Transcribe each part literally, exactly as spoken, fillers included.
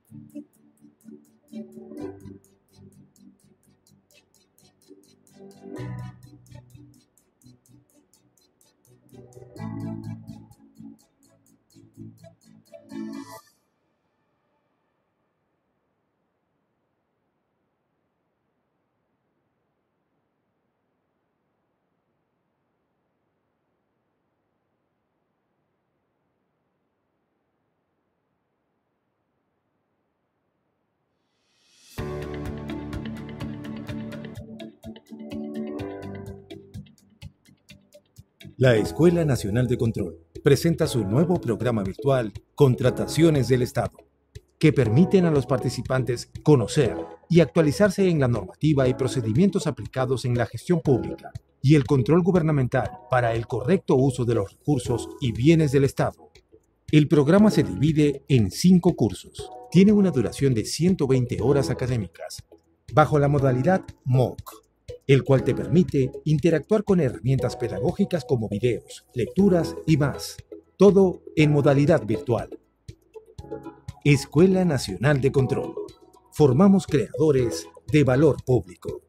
La Escuela Nacional de Control presenta su nuevo programa virtual Contrataciones del Estado, que permiten a los participantes conocer y actualizarse en la normativa y procedimientos aplicados en la gestión pública y el control gubernamental para el correcto uso de los recursos y bienes del Estado. El programa se divide en cinco cursos. Tiene una duración de ciento veinte horas académicas, bajo la modalidad M O C, el cual te permite interactuar con herramientas pedagógicas como videos, lecturas y más. Todo en modalidad virtual. Escuela Nacional de Control. Formamos creadores de valor público.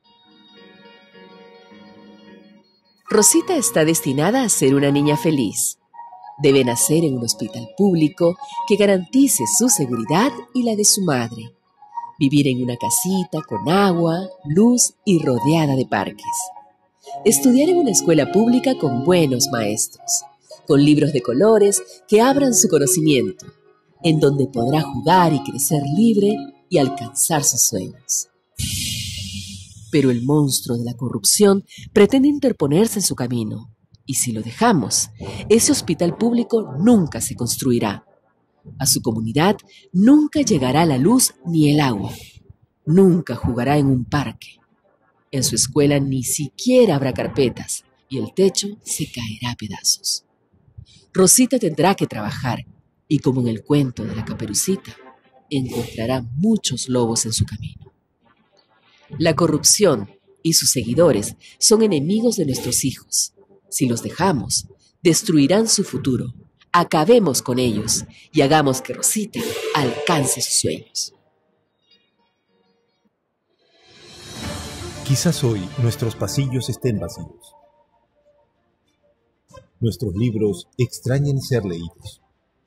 Rosita está destinada a ser una niña feliz. Debe nacer en un hospital público que garantice su seguridad y la de su madre. Vivir en una casita con agua, luz y rodeada de parques. Estudiar en una escuela pública con buenos maestros, con libros de colores que abran su conocimiento, en donde podrá jugar y crecer libre y alcanzar sus sueños. Pero el monstruo de la corrupción pretende interponerse en su camino, y si lo dejamos, ese hospital público nunca se construirá. A su comunidad nunca llegará la luz ni el agua. Nunca jugará en un parque. En su escuela ni siquiera habrá carpetas y el techo se caerá a pedazos. Rosita tendrá que trabajar y, como en el cuento de la Caperucita, encontrará muchos lobos en su camino. La corrupción y sus seguidores son enemigos de nuestros hijos. Si los dejamos, destruirán su futuro. Acabemos con ellos y hagamos que Rosita alcance sus sueños. Quizás hoy nuestros pasillos estén vacíos. Nuestros libros extrañen ser leídos.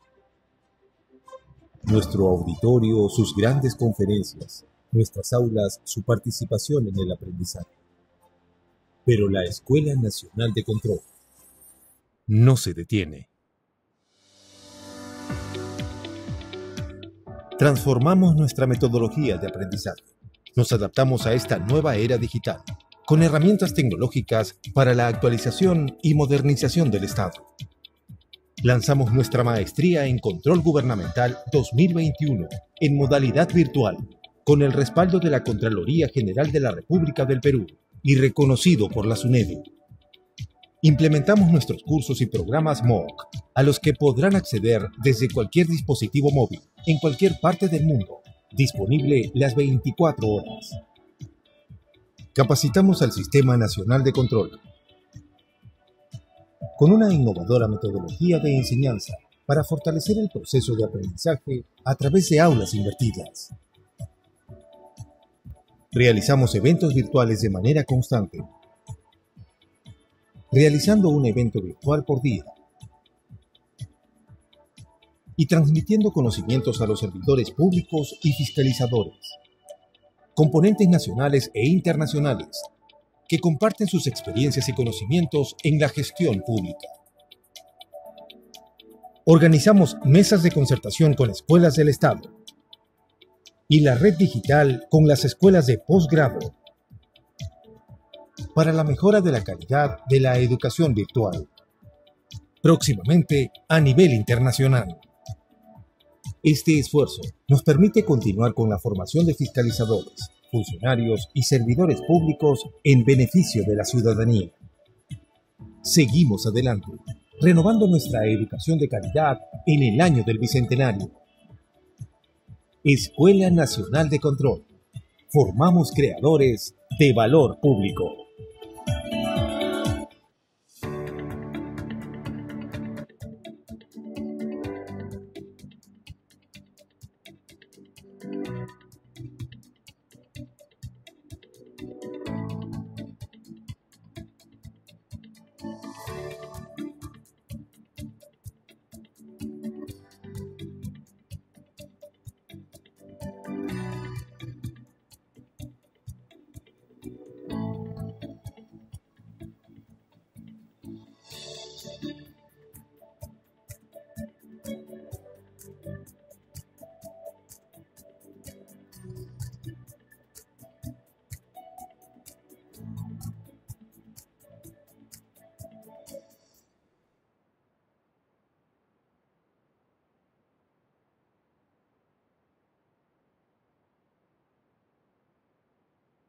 Nuestro auditorio, sus grandes conferencias, nuestras aulas, su participación en el aprendizaje. Pero la Escuela Nacional de Control no se detiene. Transformamos nuestra metodología de aprendizaje. Nos adaptamos a esta nueva era digital, con herramientas tecnológicas para la actualización y modernización del Estado. Lanzamos nuestra maestría en Control Gubernamental dos mil veintiuno en modalidad virtual, con el respaldo de la Contraloría General de la República del Perú y reconocido por la SUNEDU. Implementamos nuestros cursos y programas M O C, a los que podrán acceder desde cualquier dispositivo móvil, en cualquier parte del mundo, disponible las veinticuatro horas. Capacitamos al Sistema Nacional de Control con una innovadora metodología de enseñanza para fortalecer el proceso de aprendizaje a través de aulas invertidas. Realizamos eventos virtuales de manera constante, realizando un evento virtual por día y transmitiendo conocimientos a los servidores públicos y fiscalizadores, componentes nacionales e internacionales, que comparten sus experiencias y conocimientos en la gestión pública. Organizamos mesas de concertación con escuelas del Estado y la red digital con las escuelas de posgrado para la mejora de la calidad de la educación virtual, próximamente a nivel internacional. Este esfuerzo nos permite continuar con la formación de fiscalizadores, funcionarios y servidores públicos en beneficio de la ciudadanía. Seguimos adelante, renovando nuestra educación de calidad en el año del Bicentenario. Escuela Nacional de Control. Formamos creadores de valor público.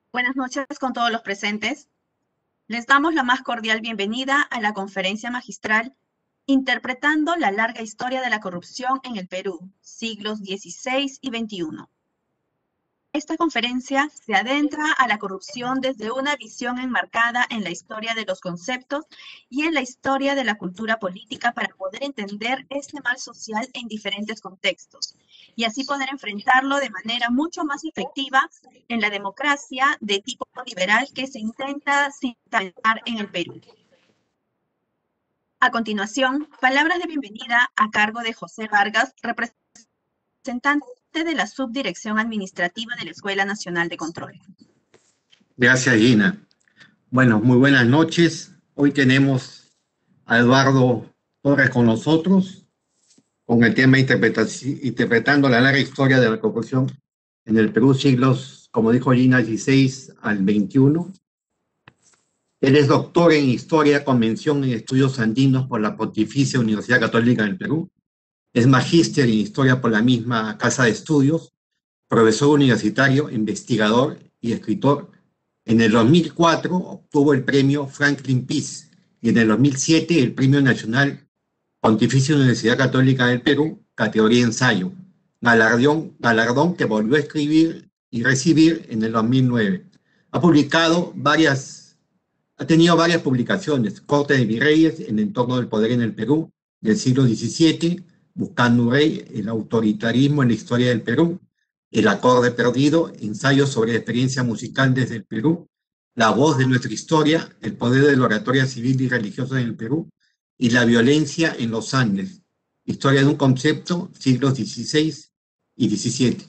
Buenas noches con todos los presentes. Les damos la más cordial bienvenida a la conferencia magistral Interpretando la larga historia de la corrupción en el Perú, siglos dieciséis y veintiuno. Esta conferencia se adentra a la corrupción desde una visión enmarcada en la historia de los conceptos y en la historia de la cultura política para poder entender este mal social en diferentes contextos y así poder enfrentarlo de manera mucho más efectiva en la democracia de tipo liberal que se intenta implementar en el Perú. A continuación, palabras de bienvenida a cargo de José Vargas, representante de la Subdirección Administrativa de la Escuela Nacional de Control. Gracias, Gina. Bueno, muy buenas noches. Hoy tenemos a Eduardo Torres con nosotros con el tema Interpretando la larga historia de la corrupción en el Perú, siglos, como dijo Gina, dieciséis al veintiuno. Él es doctor en Historia con mención en Estudios Andinos por la Pontificia Universidad Católica del Perú. Es magíster en Historia por la misma Casa de Estudios, profesor universitario, investigador y escritor. En el dos mil cuatro obtuvo el premio Franklin Peace y en el dos mil siete el premio nacional Pontificia Universidad Católica del Perú, categoría ensayo, galardón, galardón que volvió a escribir y recibir en el dos mil nueve. Ha publicado varias, ha tenido varias publicaciones: Corte de Virreyes en entorno del poder en el Perú del siglo diecisiete, Buscando un rey, el autoritarismo en la historia del Perú, El acorde perdido, ensayos sobre la experiencia musical desde el Perú, La voz de nuestra historia, el poder de la oratoria civil y religiosa en el Perú, y la violencia en los Andes, historia de un concepto, siglos dieciséis y diecisiete.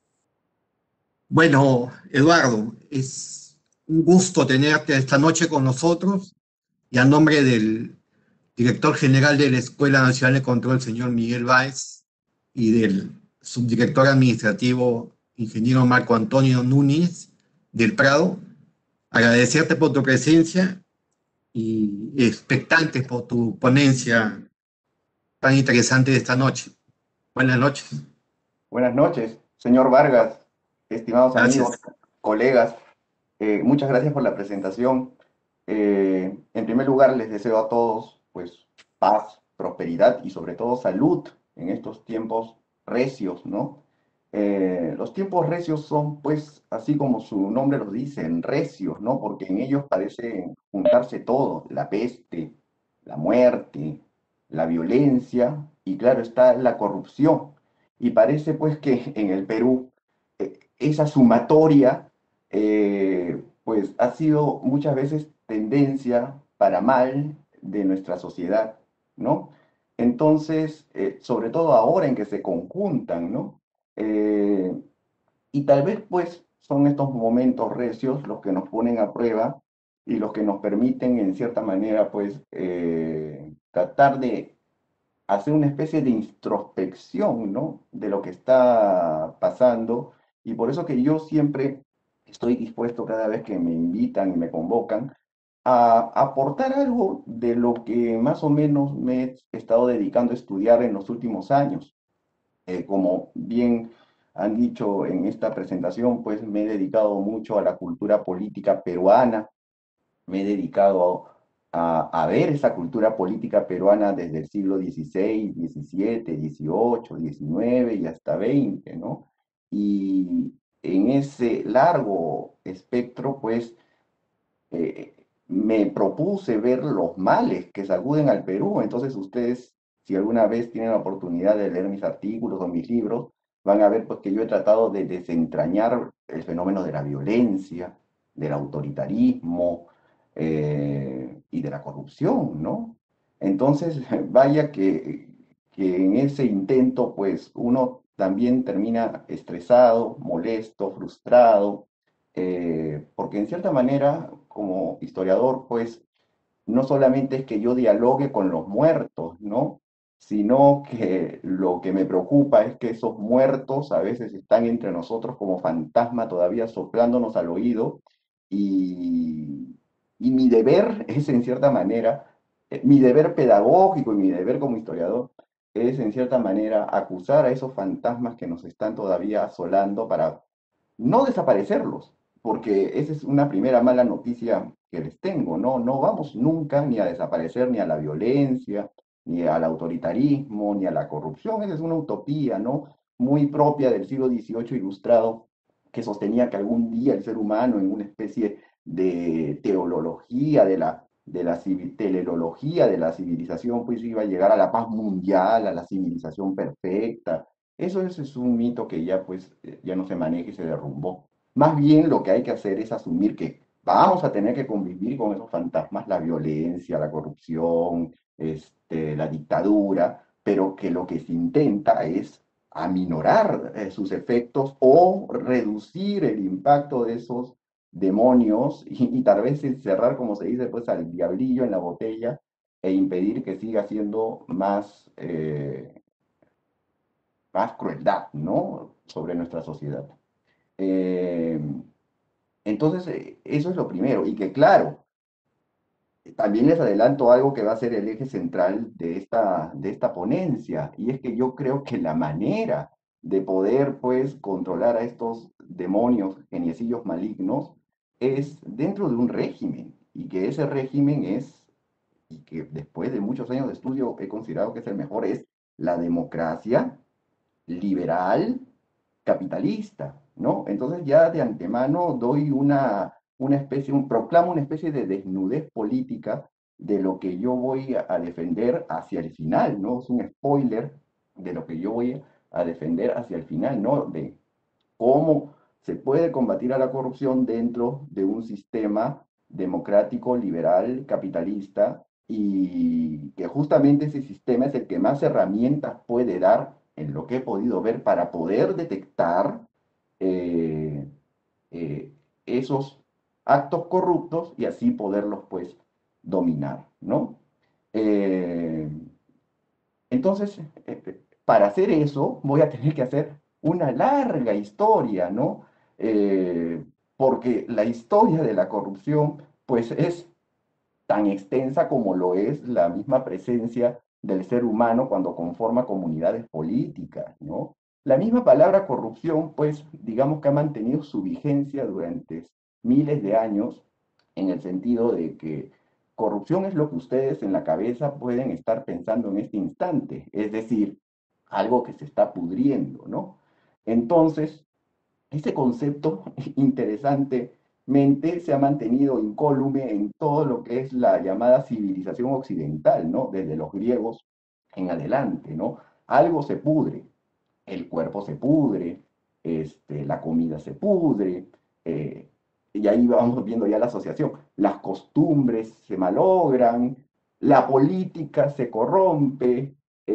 Bueno, Eduardo, es un gusto tenerte esta noche con nosotros y a nombre del director general de la Escuela Nacional de Control, señor Miguel Báez, y del subdirector administrativo, ingeniero Marco Antonio Núñez del Prado, agradecerte por tu presencia y expectantes por tu ponencia tan interesante de esta noche. Buenas noches. Buenas noches, señor Vargas, estimados Gracias. amigos, colegas. Eh, muchas gracias por la presentación. Eh, en primer lugar, les deseo a todos pues paz, prosperidad y sobre todo salud en estos tiempos recios, ¿no? Eh, los tiempos recios son, pues, así como su nombre los dice, recios, ¿no? Porque en ellos parece juntarse todo: la peste, la muerte, la violencia y, claro, está la corrupción. Y parece, pues, que en el Perú eh, esa sumatoria, eh, pues, ha sido muchas veces tendencia para mal de nuestra sociedad, ¿no? Entonces, eh, sobre todo ahora en que se conjuntan, ¿no? Eh, y tal vez pues son estos momentos recios los que nos ponen a prueba y los que nos permiten en cierta manera pues eh, tratar de hacer una especie de introspección, ¿no? De lo que está pasando. Y por eso que yo siempre estoy dispuesto, cada vez que me invitan y me convocan, a aportar algo de lo que más o menos me he estado dedicando a estudiar en los últimos años. Eh, como bien han dicho en esta presentación, pues me he dedicado mucho a la cultura política peruana, me he dedicado a, a ver esa cultura política peruana desde el siglo dieciséis, diecisiete, dieciocho, diecinueve y hasta veinte, ¿no? Y en ese largo espectro, pues, eh, me propuse ver los males que sacuden al Perú. Entonces ustedes, si alguna vez tienen la oportunidad de leer mis artículos o mis libros, van a ver pues que yo he tratado de desentrañar el fenómeno de la violencia, del autoritarismo eh, y de la corrupción, ¿no? Entonces, vaya que, que en ese intento pues uno también termina estresado, molesto, frustrado, eh, porque en cierta manera, como historiador, pues no solamente es que yo dialogue con los muertos, ¿no? Sino que lo que me preocupa es que esos muertos a veces están entre nosotros como fantasma todavía soplándonos al oído y, y mi deber es en cierta manera, eh, mi deber pedagógico y mi deber como historiador es en cierta manera acusar a esos fantasmas que nos están todavía asolando para no desaparecerlos, porque esa es una primera mala noticia que les tengo, ¿no? No vamos nunca ni a desaparecer ni a la violencia, ni al autoritarismo, ni a la corrupción. Esa es una utopía, ¿no? Muy propia del siglo dieciocho ilustrado, que sostenía que algún día el ser humano, en una especie de teología de la, de la teleología de la civilización, pues iba a llegar a la paz mundial, a la civilización perfecta. Eso, eso es un mito que ya, pues, ya no se maneja y se derrumbó. Más bien lo que hay que hacer es asumir que vamos a tener que convivir con esos fantasmas, la violencia, la corrupción, este, la dictadura, pero que lo que se intenta es aminorar eh, sus efectos o reducir el impacto de esos demonios y, y tal vez encerrar, como se dice, pues al diablillo en la botella e impedir que siga siendo más, eh, más crueldad, ¿no? Sobre nuestra sociedad. Eh, entonces, eh, eso es lo primero. Y que claro, también les adelanto algo que va a ser el eje central de esta, de esta ponencia, y es que yo creo que la manera de poder, pues, controlar a estos demonios, geniecillos malignos, es dentro de un régimen, y que ese régimen es, y que después de muchos años de estudio he considerado que es el mejor, es la democracia liberal capitalista, ¿no? Entonces ya de antemano doy una, una especie, un, proclamo una especie de desnudez política de lo que yo voy a defender hacia el final, ¿no? Es un spoiler de lo que yo voy a defender hacia el final, ¿no? De cómo se puede combatir a la corrupción dentro de un sistema democrático, liberal, capitalista, y que justamente ese sistema es el que más herramientas puede dar, en lo que he podido ver, para poder detectar eh, eh, esos actos corruptos y así poderlos, pues, dominar, ¿no? Eh, entonces, eh, para hacer eso, voy a tener que hacer una larga historia, ¿no? Eh, porque la historia de la corrupción, pues, es tan extensa como lo es la misma presencia del ser humano cuando conforma comunidades políticas, ¿no? La misma palabra corrupción, pues, digamos que ha mantenido su vigencia durante miles de años, en el sentido de que corrupción es lo que ustedes en la cabeza pueden estar pensando en este instante, es decir, algo que se está pudriendo, ¿no? Entonces, ese concepto interesantemente se ha mantenido incólume en todo lo que es la llamada civilización occidental, ¿no? Desde los griegos en adelante, ¿no? Algo se pudre, el cuerpo se pudre, este, la comida se pudre, eh, y ahí vamos viendo ya la asociación. Las costumbres se malogran, la política se corrompe,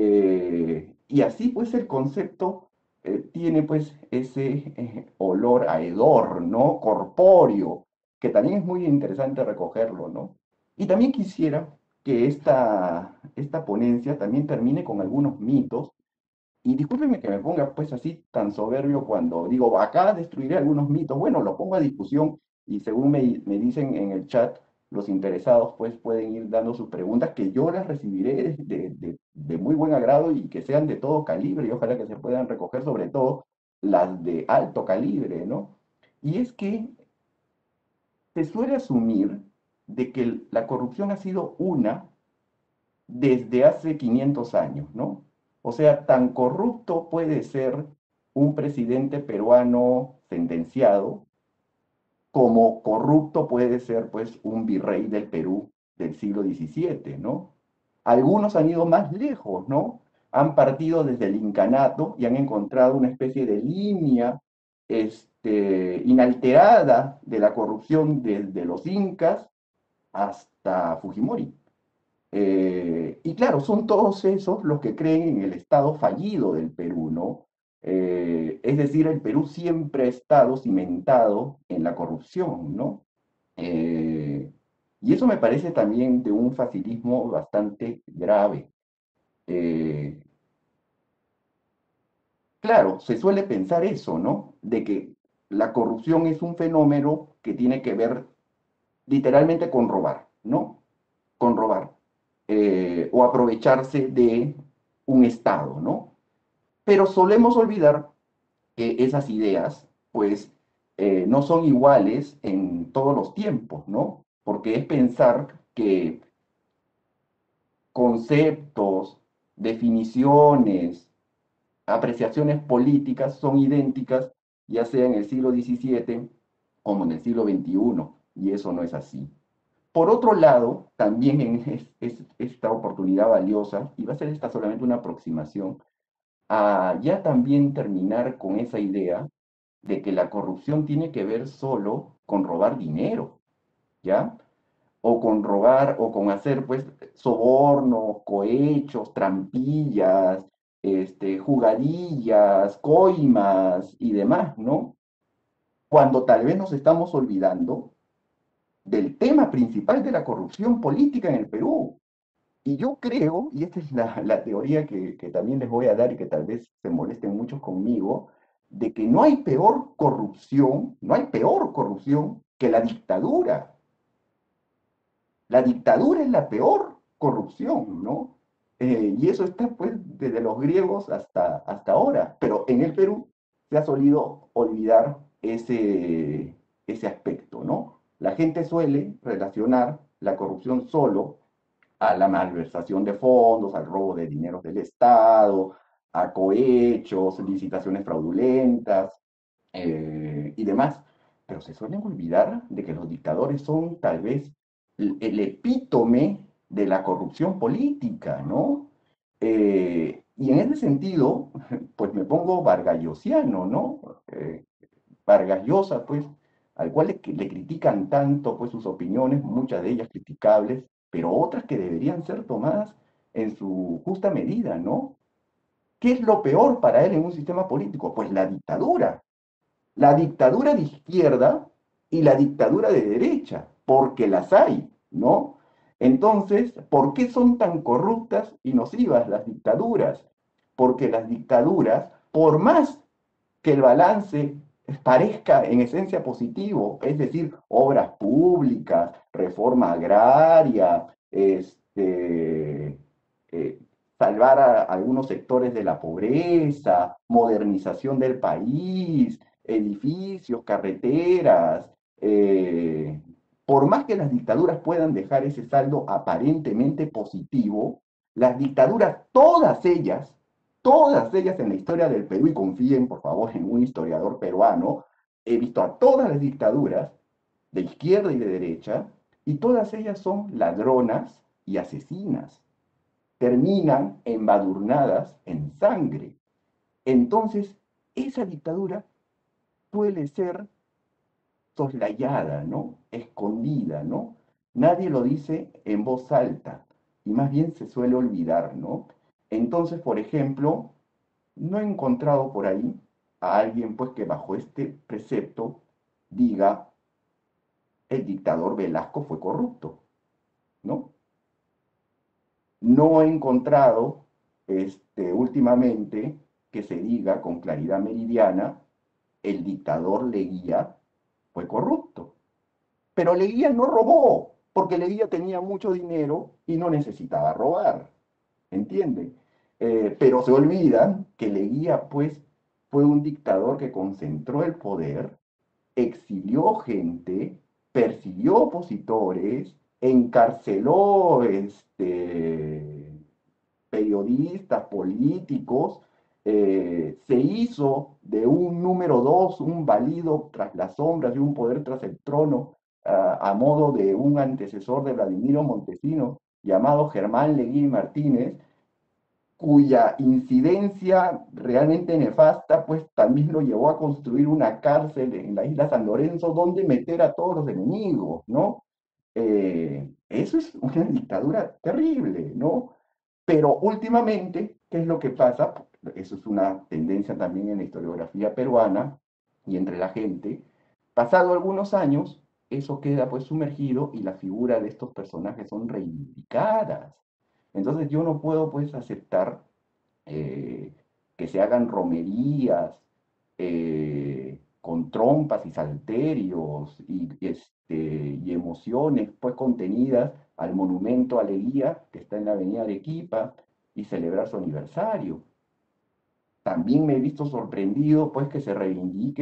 eh, y así pues el concepto eh, tiene pues ese eh, olor a hedor, ¿no? Corpóreo, que también es muy interesante recogerlo, ¿no? Y también quisiera que esta, esta ponencia también termine con algunos mitos y discúlpeme que me ponga pues así tan soberbio cuando digo, acá destruiré algunos mitos. Bueno, lo pongo a discusión y según me, me dicen en el chat, los interesados pues pueden ir dando sus preguntas que yo las recibiré de, de, de muy buen agrado y que sean de todo calibre y ojalá que se puedan recoger sobre todo las de alto calibre, ¿no? Y es que se suele asumir de que la corrupción ha sido una desde hace quinientos años, ¿no? O sea, tan corrupto puede ser un presidente peruano sentenciado como corrupto puede ser, pues, un virrey del Perú del siglo diecisiete, ¿no? Algunos han ido más lejos, ¿no? Han partido desde el incanato y han encontrado una especie de línea este, inalterada de la corrupción desde los incas hasta Fujimori. Eh, y claro, son todos esos los que creen en el estado fallido del Perú, ¿no? Eh, es decir, el Perú siempre ha estado cimentado en la corrupción, ¿no? Eh, y eso me parece también de un facilismo bastante grave. Eh, claro, se suele pensar eso, ¿no? De que la corrupción es un fenómeno que tiene que ver literalmente con robar, ¿no? Con robar. Eh, o aprovecharse de un Estado, ¿no? Pero solemos olvidar que esas ideas, pues, eh, no son iguales en todos los tiempos, ¿no? Porque es pensar que conceptos, definiciones, apreciaciones políticas son idénticas, ya sea en el siglo diecisiete como en el siglo veintiuno, y eso no es así. Por otro lado, también en es, es esta oportunidad valiosa, y va a ser esta solamente una aproximación, a ya también terminar con esa idea de que la corrupción tiene que ver solo con robar dinero, ¿ya? O con robar, o con hacer, pues, sobornos, cohechos, trampillas, este, jugadillas, coimas y demás, ¿no? Cuando tal vez nos estamos olvidando del tema principal de la corrupción política en el Perú. Y yo creo, y esta es la, la teoría que, que también les voy a dar y que tal vez se molesten muchos conmigo, de que no hay peor corrupción, no hay peor corrupción que la dictadura. La dictadura es la peor corrupción, ¿no? Eh, y eso está pues desde los griegos hasta, hasta ahora, pero en el Perú se ha solido olvidar ese, ese aspecto, ¿no? La gente suele relacionar la corrupción solo a la malversación de fondos, al robo de dinero del Estado, a cohechos, licitaciones fraudulentas eh, y demás. Pero se suelen olvidar de que los dictadores son tal vez el, el epítome de la corrupción política, ¿no? Eh, y en ese sentido, pues me pongo vargallosiano, ¿no? Eh, Vargas Llosa, pues, al cual le, le critican tanto, pues, sus opiniones, muchas de ellas criticables, pero otras que deberían ser tomadas en su justa medida, ¿no? ¿Qué es lo peor para él en un sistema político? Pues la dictadura. La dictadura de izquierda y la dictadura de derecha, porque las hay, ¿no? Entonces, ¿por qué son tan corruptas y nocivas las dictaduras? Porque las dictaduras, por más que el balance parezca en esencia positivo, es decir, obras públicas, reforma agraria, este, eh, salvar a algunos sectores de la pobreza, modernización del país, edificios, carreteras. Eh, por más que las dictaduras puedan dejar ese saldo aparentemente positivo, las dictaduras, todas ellas, todas ellas en la historia del Perú, y confíen por favor en un historiador peruano, he visto a todas las dictaduras, de izquierda y de derecha, y todas ellas son ladronas y asesinas. Terminan embadurnadas en sangre. Entonces, esa dictadura suele ser soslayada, ¿no? Escondida, ¿no? Nadie lo dice en voz alta y más bien se suele olvidar, ¿no? Entonces, por ejemplo, no he encontrado por ahí a alguien pues que bajo este precepto diga el dictador Velasco fue corrupto, ¿no? No he encontrado este, últimamente que se diga con claridad meridiana el dictador Leguía fue corrupto. Pero Leguía no robó, porque Leguía tenía mucho dinero y no necesitaba robar, ¿entiende? Eh, pero se olvidan que Leguía, pues, fue un dictador que concentró el poder, exilió gente, persiguió opositores, encarceló este, periodistas, políticos, eh, se hizo de un número dos, un valido tras las sombras y un poder tras el trono, uh, a modo de un antecesor de Vladimiro Montesino, llamado Germán Leguía Martínez, cuya incidencia realmente nefasta, pues también lo llevó a construir una cárcel en la isla San Lorenzo donde meter a todos los enemigos, ¿no? Eh, eso es una dictadura terrible, ¿no? Pero últimamente, ¿qué es lo que pasa? Eso es una tendencia también en la historiografía peruana y entre la gente. Pasado algunos años, eso queda pues sumergido y la figura de estos personajes son reivindicadas. Entonces yo no puedo pues aceptar eh, que se hagan romerías eh, con trompas y salterios y, este, y emociones pues contenidas al monumento a Leguía que está en la avenida Arequipa y celebrar su aniversario. También me he visto sorprendido pues que se reivindique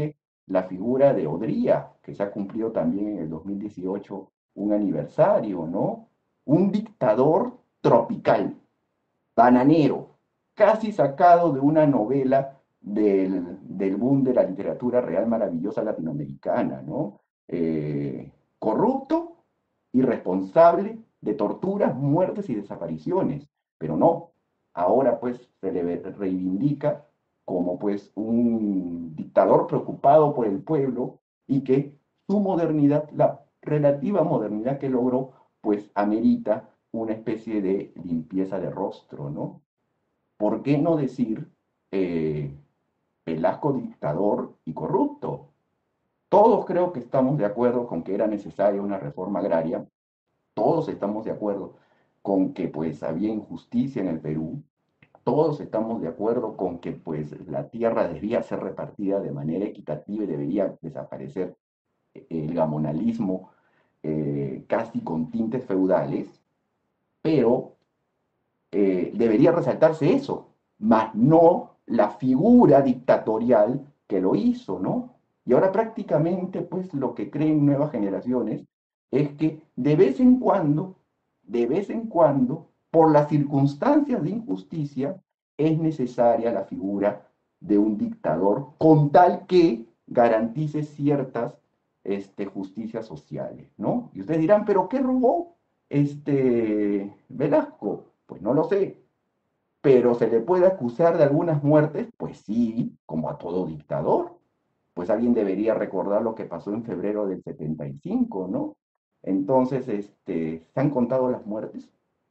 la figura de Odría, que se ha cumplido también en el dos mil dieciocho un aniversario, ¿no? Un dictador tropical, bananero, casi sacado de una novela del, del boom de la literatura real maravillosa latinoamericana, ¿no? Eh, corrupto, irresponsable de torturas, muertes y desapariciones, pero no, ahora pues se le reivindica como pues un dictador preocupado por el pueblo y que su modernidad, la relativa modernidad que logró, pues amerita una especie de limpieza de rostro, ¿no? ¿Por qué no decir eh, Velasco dictador y corrupto? Todos creo que estamos de acuerdo con que era necesaria una reforma agraria, todos estamos de acuerdo con que pues había injusticia en el Perú, todos estamos de acuerdo con que pues la tierra debía ser repartida de manera equitativa y debería desaparecer el gamonalismo eh, casi con tintes feudales, pero eh, debería resaltarse eso, más no la figura dictatorial que lo hizo, ¿no? Y ahora prácticamente, pues, lo que creen nuevas generaciones es que de vez en cuando, de vez en cuando, por las circunstancias de injusticia, es necesaria la figura de un dictador con tal que garantice ciertas este, justicias sociales, ¿no? Y ustedes dirán, ¿pero qué robó este Velasco? Pues no lo sé, pero se le puede acusar de algunas muertes, pues sí, como a todo dictador. Pues alguien debería recordar lo que pasó en febrero del setenta y cinco, ¿no? Entonces, este, ¿se han contado las muertes?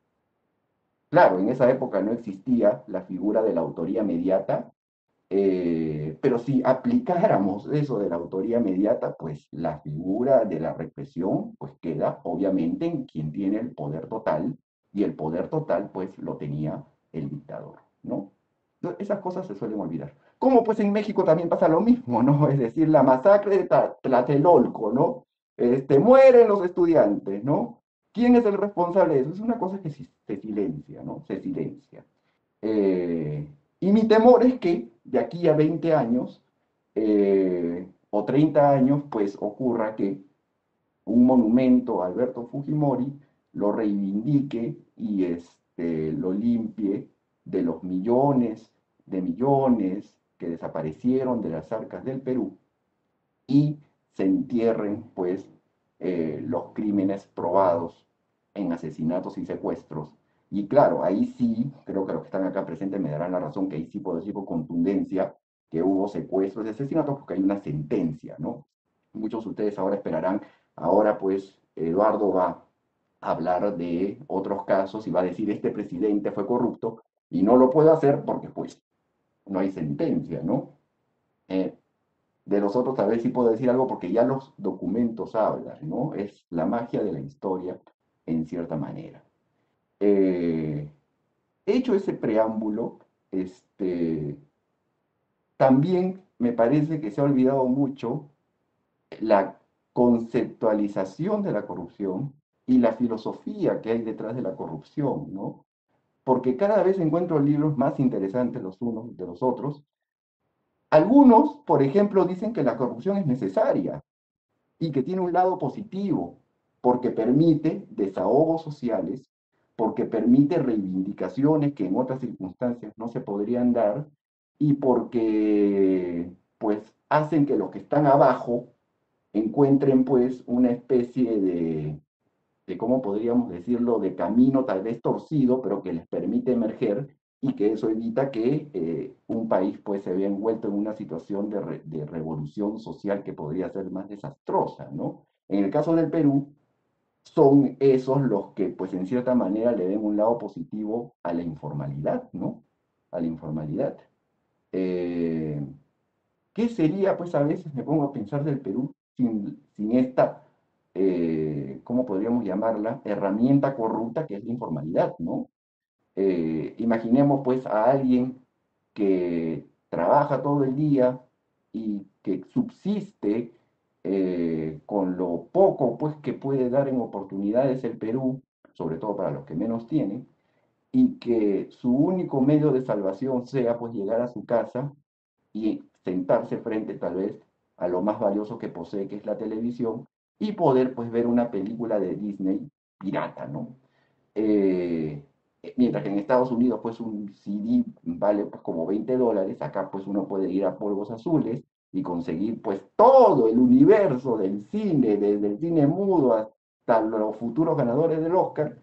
Claro, en esa época no existía la figura de la autoría mediata, eh, pero si aplicáramos eso de la autoría mediata, pues la figura de la represión pues queda obviamente en quien tiene el poder total, y el poder total pues lo tenía el dictador, ¿no? Esas cosas se suelen olvidar. Como pues en México también pasa lo mismo, ¿no? Es decir, la masacre de Tlatelolco, ¿no? Este, mueren los estudiantes, ¿no? ¿Quién es el responsable de eso? Es una cosa que se silencia, ¿no? Se silencia. Eh, y mi temor es que de aquí a veinte años eh, o treinta años, pues ocurra que un monumento a Alberto Fujimori lo reivindique y este, lo limpie de los millones de millones que desaparecieron de las arcas del Perú y se entierren pues eh, los crímenes probados en asesinatos y secuestros. Y claro, ahí sí, creo que los que están acá presentes me darán la razón, que ahí sí puedo decir con contundencia que hubo secuestros y asesinatos porque hay una sentencia, ¿no? Muchos de ustedes ahora esperarán, ahora pues Eduardo va a hablar de otros casos y va a decir este presidente fue corrupto y no lo puedo hacer porque pues no hay sentencia, ¿no? Eh, de los otros tal vez sí puedo decir algo porque ya los documentos hablan, ¿no? Es la magia de la historia en cierta manera. Eh, hecho ese preámbulo, este, también me parece que se ha olvidado mucho la conceptualización de la corrupción y la filosofía que hay detrás de la corrupción, ¿no? Porque cada vez encuentro libros más interesantes los unos de los otros. Algunos, por ejemplo, dicen que la corrupción es necesaria y que tiene un lado positivo, porque permite desahogos sociales, porque permite reivindicaciones que en otras circunstancias no se podrían dar, y porque pues hacen que los que están abajo encuentren pues una especie de, de, ¿cómo podríamos decirlo?, de camino tal vez torcido, pero que les permite emerger y que eso evita que eh, un país pues se vea envuelto en una situación de, re, de revolución social que podría ser más desastrosa, ¿no? En el caso del Perú, son esos los que pues en cierta manera le den un lado positivo a la informalidad, ¿no? A la informalidad. Eh, ¿Qué sería, pues a veces me pongo a pensar del Perú sin, sin esta, eh, ¿cómo podríamos llamarla? Herramienta corrupta que es la informalidad, ¿no? Eh, imaginemos pues a alguien que trabaja todo el día y que subsiste eh, con lo poco pues que puede dar en oportunidades el Perú, sobre todo para los que menos tienen, y que su único medio de salvación sea pues llegar a su casa y sentarse frente tal vez a lo más valioso que posee, que es la televisión, y poder pues ver una película de Disney pirata, ¿no? Eh, mientras que en Estados Unidos pues un C D vale pues como veinte dólares, acá pues uno puede ir a Polvos Azules y conseguir pues todo el universo del cine, desde el cine mudo hasta los futuros ganadores del Oscar,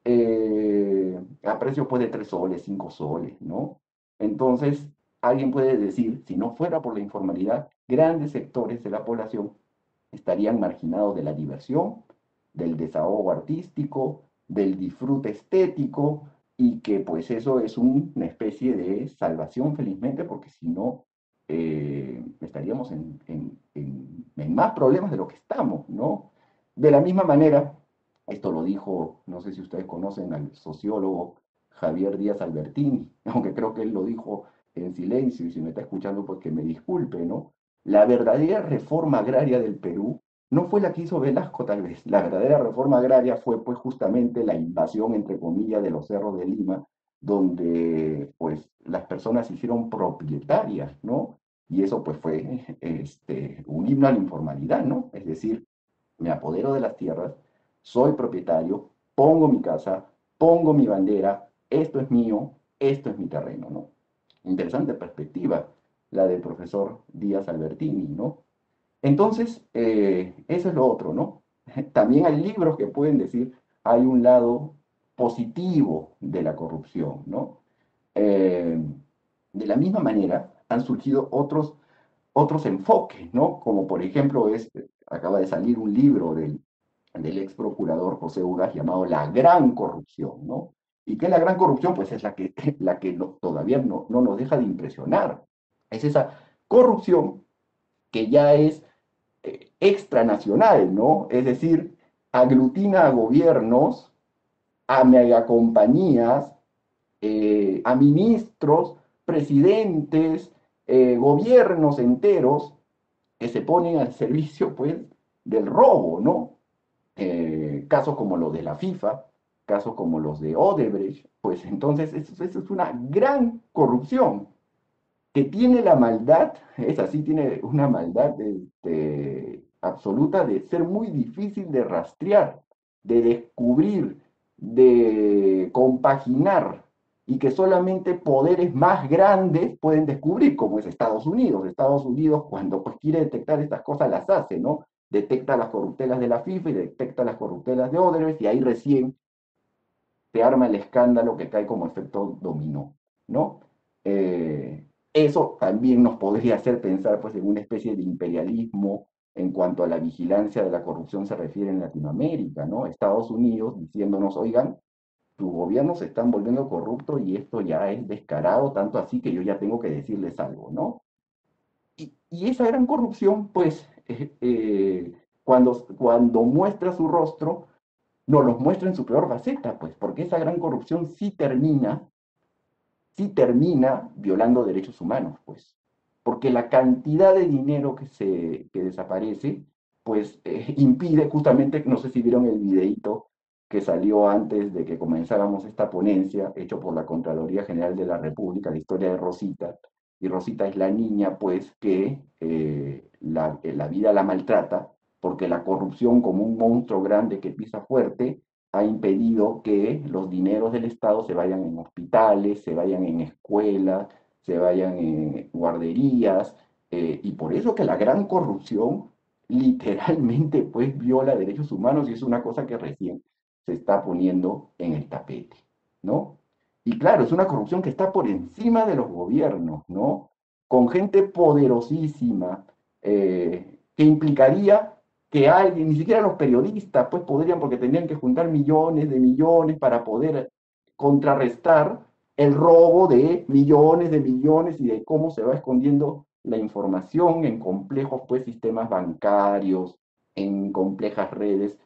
eh, a precios pues de tres soles, cinco soles, ¿no? Entonces, alguien puede decir, si no fuera por la informalidad, grandes sectores de la población estarían marginados de la diversión, del desahogo artístico, del disfrute estético, y que pues eso es un- una especie de salvación felizmente, porque si no, eh, estaríamos en, en- en- en más problemas de lo que estamos, ¿no? De la misma manera, esto lo dijo, no sé si ustedes conocen al sociólogo Javier Díaz Albertini, aunque creo que él lo dijo en silencio, y si me está escuchando, pues que me disculpe, ¿no? La verdadera reforma agraria del Perú no fue la que hizo Velasco, tal vez. La verdadera reforma agraria fue, pues, justamente la invasión, entre comillas, de los cerros de Lima, donde, pues, las personas se hicieron propietarias, ¿no? Y eso, pues, fue este, un himno a la informalidad, ¿no? Es decir, me apodero de las tierras, soy propietario, pongo mi casa, pongo mi bandera, esto es mío, esto es mi terreno, ¿no? Interesante perspectiva la del profesor Díaz Albertini, ¿no? Entonces, eh, eso es lo otro, ¿no? También hay libros que pueden decir, hay un lado positivo de la corrupción, ¿no? Eh, de la misma manera, han surgido otros, otros enfoques, ¿no? Como por ejemplo, es, acaba de salir un libro del, del ex procurador José Ugas llamado La Gran Corrupción, ¿no? ¿Y qué es la gran corrupción? Pues es la que, la que no, todavía no, no nos deja de impresionar. Es esa corrupción que ya es eh, extranacional, ¿no? Es decir, aglutina a gobiernos, a megacompañías, eh, a ministros, presidentes, eh, gobiernos enteros que se ponen al servicio, pues, del robo, ¿no? Eh, casos como los de la FIFA, casos como los de Odebrecht, pues entonces eso, eso es una gran corrupción que tiene la maldad, es así, tiene una maldad este, absoluta de ser muy difícil de rastrear, de descubrir, de compaginar, y que solamente poderes más grandes pueden descubrir, como es Estados Unidos. Estados Unidos, cuando pues, quiere detectar estas cosas, las hace, ¿no? Detecta las corruptelas de la FIFA y detecta las corruptelas de Odebrecht, y ahí recién se arma el escándalo que cae como efecto dominó, ¿no? Eh, eso también nos podría hacer pensar pues, en una especie de imperialismo en cuanto a la vigilancia de la corrupción se refiere en Latinoamérica, ¿no? Estados Unidos diciéndonos, oigan, tus gobiernos se están volviendo corruptos y esto ya es descarado, tanto así que yo ya tengo que decirles algo, ¿no? Y, y esa gran corrupción, pues, eh, eh, cuando, cuando muestra su rostro, nos los muestra en su peor faceta, pues, porque esa gran corrupción sí termina, sí termina violando derechos humanos, pues, porque la cantidad de dinero que, se, que desaparece, pues, eh, impide justamente, no sé si vieron el videíto que salió antes de que comenzáramos esta ponencia, hecho por la Contraloría General de la República, la historia de Rosita, y Rosita es la niña, pues, que eh, la, la vida la maltrata, porque la corrupción como un monstruo grande que pisa fuerte, ha impedido que los dineros del Estado se vayan en hospitales, se vayan en escuelas, se vayan en guarderías, eh, y por eso que la gran corrupción literalmente pues viola derechos humanos y es una cosa que recién se está poniendo en el tapete, ¿no? Y claro, es una corrupción que está por encima de los gobiernos, ¿no? Con gente poderosísima, eh, que implicaría que alguien, ni siquiera los periodistas, pues podrían, porque tendrían que juntar millones de millones para poder contrarrestar el robo de millones de millones y de cómo se va escondiendo la información en complejos pues, sistemas bancarios, en complejas redes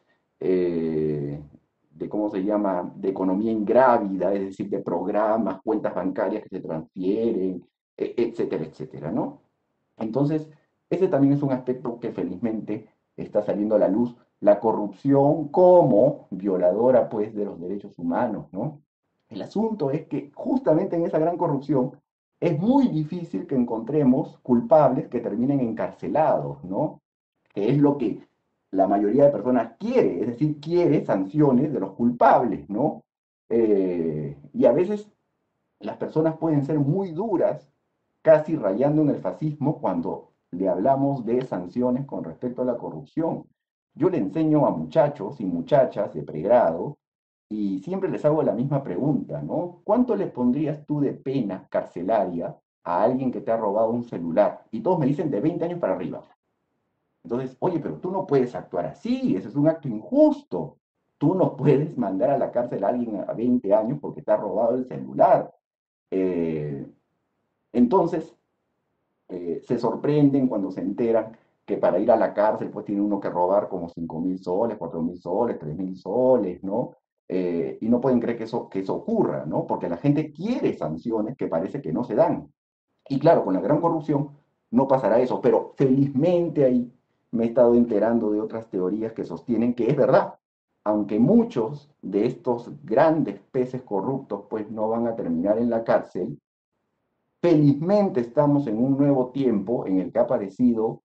eh, de, ¿cómo se llama?, de economía ingrávida, es decir, de programas, cuentas bancarias que se transfieren, etcétera, etcétera, ¿no? Entonces, ese también es un aspecto que felizmente está saliendo a la luz, la corrupción como violadora, pues, de los derechos humanos, ¿no? El asunto es que justamente en esa gran corrupción es muy difícil que encontremos culpables que terminen encarcelados, ¿no? Que es lo que la mayoría de personas quiere, es decir, quiere sanciones de los culpables, ¿no? Eh, y a veces las personas pueden ser muy duras, casi rayando en el fascismo, cuando le hablamos de sanciones con respecto a la corrupción. Yo le enseño a muchachos y muchachas de pregrado y siempre les hago la misma pregunta, ¿no? ¿Cuánto le pondrías tú de pena carcelaria a alguien que te ha robado un celular? Y todos me dicen de veinte años para arriba. Entonces, oye, pero tú no puedes actuar así, ese es un acto injusto. Tú no puedes mandar a la cárcel a alguien a veinte años porque te ha robado el celular. Eh, entonces, eh, se sorprenden cuando se enteran que para ir a la cárcel pues tiene uno que robar como cinco mil soles, cuatro mil soles, tres mil soles, ¿no? Eh, y no pueden creer que eso, que eso ocurra, ¿no? Porque la gente quiere sanciones que parece que no se dan. Y claro, con la gran corrupción no pasará eso, pero felizmente ahí me he estado enterando de otras teorías que sostienen que es verdad. Aunque muchos de estos grandes peces corruptos pues no van a terminar en la cárcel, felizmente estamos en un nuevo tiempo en el que ha aparecido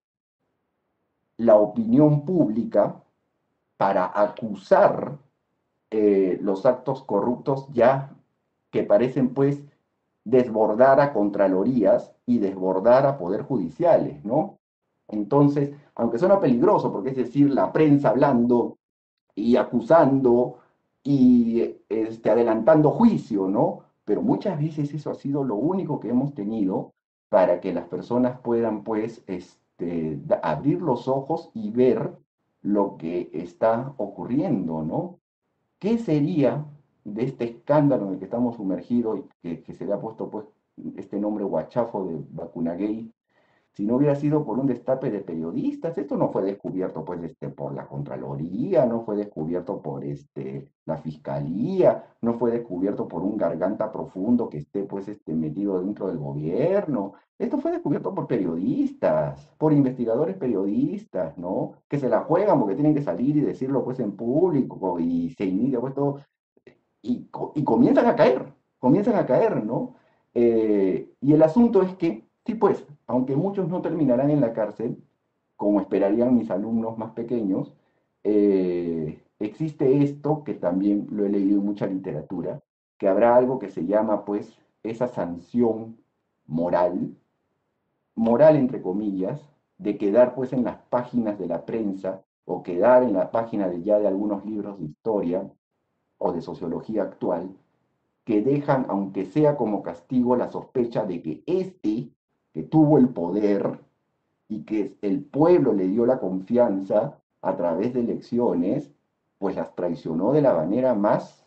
la opinión pública para acusar eh, los actos corruptos ya que parecen pues desbordar a contralorías y desbordar a poder judiciales, ¿no? Entonces, aunque suena peligroso, porque es decir, la prensa hablando y acusando y este, adelantando juicio, ¿no? Pero muchas veces eso ha sido lo único que hemos tenido para que las personas puedan, pues, este, abrir los ojos y ver lo que está ocurriendo, ¿no? ¿Qué sería de este escándalo en el que estamos sumergidos y que, que se le ha puesto, pues, este nombre guachafo de vacunagate? Si no hubiera sido por un destape de periodistas, esto no fue descubierto pues, este, por la Contraloría, no fue descubierto por este, la Fiscalía, no fue descubierto por un garganta profundo que esté pues, este, metido dentro del gobierno. Esto fue descubierto por periodistas, por investigadores periodistas, ¿no? Que se la juegan porque tienen que salir y decirlo pues, en público y se inicia pues todo, y, y comienzan a caer, comienzan a caer, ¿no? Eh, y el asunto es que, sí, pues, aunque muchos no terminarán en la cárcel, como esperarían mis alumnos más pequeños, eh, existe esto, que también lo he leído en mucha literatura, que habrá algo que se llama, pues, esa sanción moral, moral entre comillas, de quedar, pues, en las páginas de la prensa o quedar en la página de ya de algunos libros de historia o de sociología actual, que dejan, aunque sea como castigo, la sospecha de que este, que tuvo el poder y que el pueblo le dio la confianza a través de elecciones, pues las traicionó de la manera más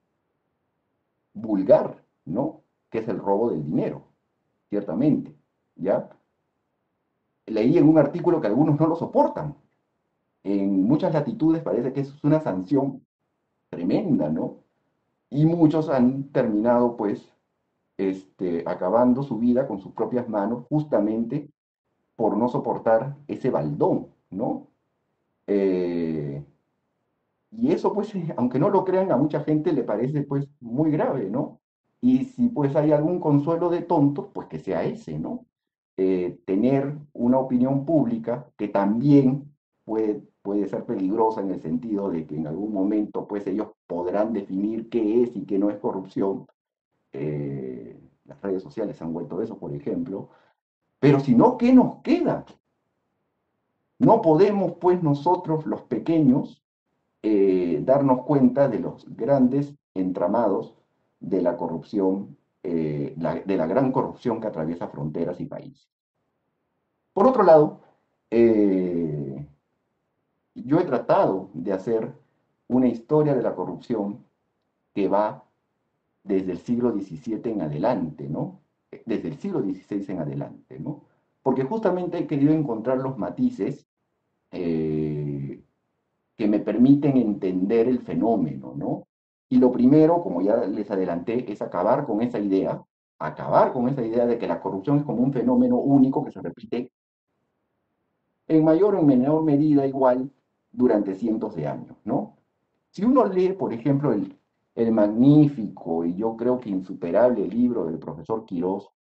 vulgar, ¿no? Que es el robo del dinero, ciertamente, ¿ya? Leí en un artículo que algunos no lo soportan. En muchas latitudes parece que eso es una sanción tremenda, ¿no? Y muchos han terminado, pues, este, acabando su vida con sus propias manos, justamente por no soportar ese baldón, ¿no? Eh, y eso, pues, aunque no lo crean, a mucha gente le parece, pues, muy grave, ¿no? Y si, pues, hay algún consuelo de tontos, pues que sea ese, ¿no? Eh, tener una opinión pública que también puede, puede ser peligrosa en el sentido de que en algún momento, pues, ellos podrán definir qué es y qué no es corrupción. Eh, las redes sociales han vuelto eso, por ejemplo. Pero si no, ¿qué nos queda? No podemos, pues, nosotros, los pequeños, eh, darnos cuenta de los grandes entramados de la corrupción, eh, la, de la gran corrupción que atraviesa fronteras y países. Por otro lado, eh, yo he tratado de hacer una historia de la corrupción que va desde el siglo diecisiete en adelante, ¿no? Desde el siglo dieciséis en adelante, ¿no? Porque justamente he querido encontrar los matices eh, que me permiten entender el fenómeno, ¿no? Y lo primero, como ya les adelanté, es acabar con esa idea, acabar con esa idea de que la corrupción es como un fenómeno único que se repite en mayor o menor medida igual durante cientos de años, ¿no? Si uno lee, por ejemplo, el, el magnífico y yo creo que insuperable libro del profesor Quirós,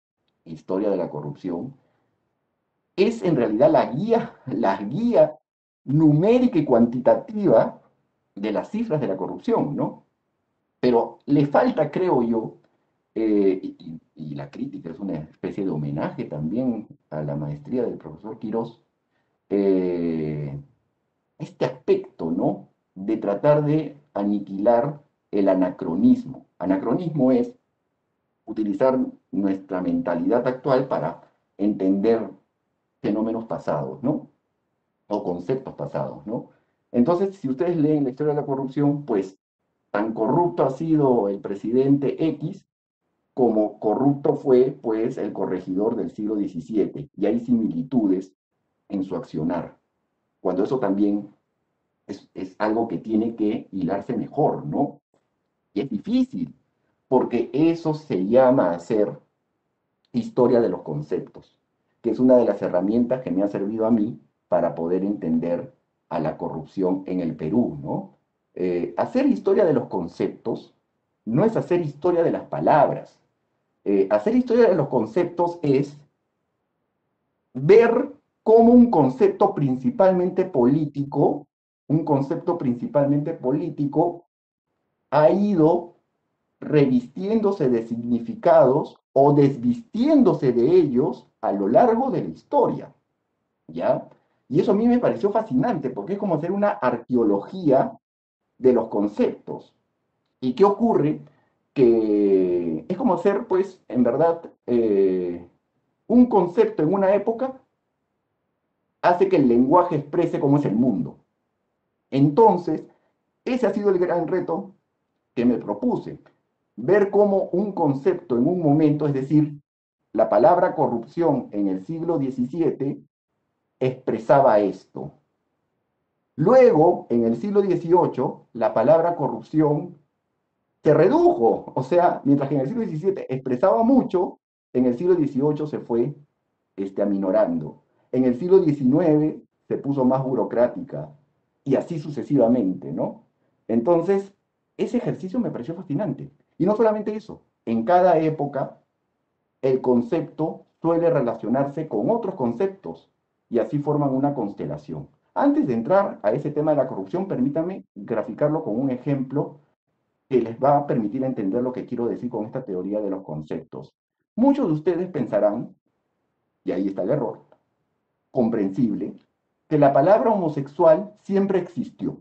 Historia de la Corrupción, es en realidad la guía, la guía numérica y cuantitativa de las cifras de la corrupción, ¿no? Pero le falta, creo yo, eh, y, y la crítica es una especie de homenaje también a la maestría del profesor Quirós, eh, este aspecto, ¿no? De tratar de aniquilar el anacronismo. Anacronismo es utilizar nuestra mentalidad actual para entender fenómenos pasados, ¿no? O conceptos pasados, ¿no? Entonces, si ustedes leen la historia de la corrupción, pues tan corrupto ha sido el presidente X como corrupto fue, pues, el corregidor del siglo diecisiete. Y hay similitudes en su accionar, cuando eso también es, es algo que tiene que hilarse mejor, ¿no? Y es difícil, porque eso se llama hacer historia de los conceptos, que es una de las herramientas que me ha servido a mí para poder entender a la corrupción en el Perú, ¿no? Eh, hacer historia de los conceptos no es hacer historia de las palabras. Eh, hacer historia de los conceptos es ver cómo un concepto principalmente político, un concepto principalmente político, ha ido revistiéndose de significados o desvistiéndose de ellos a lo largo de la historia, ¿ya? Y eso a mí me pareció fascinante, porque es como hacer una arqueología de los conceptos. ¿Y qué ocurre? Que es como hacer, pues, en verdad, eh, un concepto en una época hace que el lenguaje exprese cómo es el mundo. Entonces, ese ha sido el gran reto que me propuse. Ver cómo un concepto en un momento, es decir, la palabra corrupción en el siglo diecisiete, expresaba esto. Luego, en el siglo dieciocho, la palabra corrupción se redujo. O sea, mientras que en el siglo diecisiete expresaba mucho, en el siglo dieciocho se fue este, aminorando. En el siglo diecinueve se puso más burocrática y así sucesivamente, ¿no? Entonces, ese ejercicio me pareció fascinante. Y no solamente eso, en cada época el concepto suele relacionarse con otros conceptos y así forman una constelación. Antes de entrar a ese tema de la corrupción, permítanme graficarlo con un ejemplo que les va a permitir entender lo que quiero decir con esta teoría de los conceptos. Muchos de ustedes pensarán, y ahí está el error, comprensible, que la palabra homosexual siempre existió.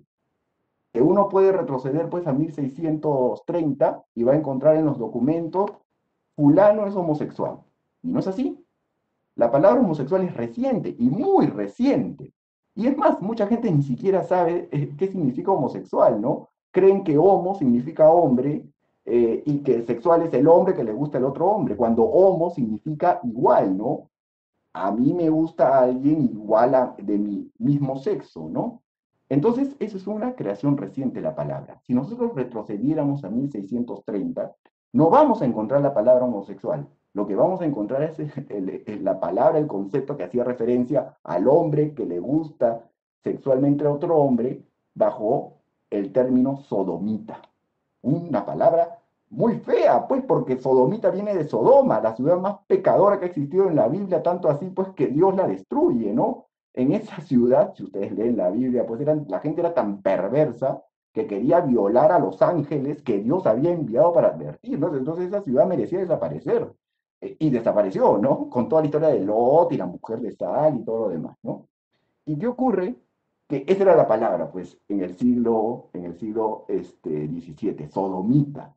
Que uno puede retroceder pues a mil seiscientos treinta y va a encontrar en los documentos fulano es homosexual. Y no es así. La palabra homosexual es reciente y muy reciente. Y es más, mucha gente ni siquiera sabe eh, qué significa homosexual, ¿no? Creen que homo significa hombre eh, y que sexual es el hombre que le gusta el otro hombre, cuando homo significa igual, ¿no? A mí me gusta a alguien igual a, de mi mismo sexo, ¿no? Entonces, eso es una creación reciente, la palabra. Si nosotros retrocediéramos a mil seiscientos treinta, no vamos a encontrar la palabra homosexual. Lo que vamos a encontrar es el, el, la palabra, el concepto que hacía referencia al hombre que le gusta sexualmente a otro hombre bajo el término sodomita. Una palabra muy fea, pues, porque sodomita viene de Sodoma, la ciudad más pecadora que ha existido en la Biblia, tanto así, pues, que Dios la destruye, ¿no? En esa ciudad, si ustedes leen la Biblia, pues eran, la gente era tan perversa que quería violar a los ángeles que Dios había enviado para advertir, ¿no? Entonces esa ciudad merecía desaparecer. Eh, y desapareció, ¿no? Con toda la historia de Lot y la mujer de Sal y todo lo demás, ¿no? ¿Y qué ocurre? Que esa era la palabra, pues, en el siglo, en el siglo este, diecisiete, sodomita.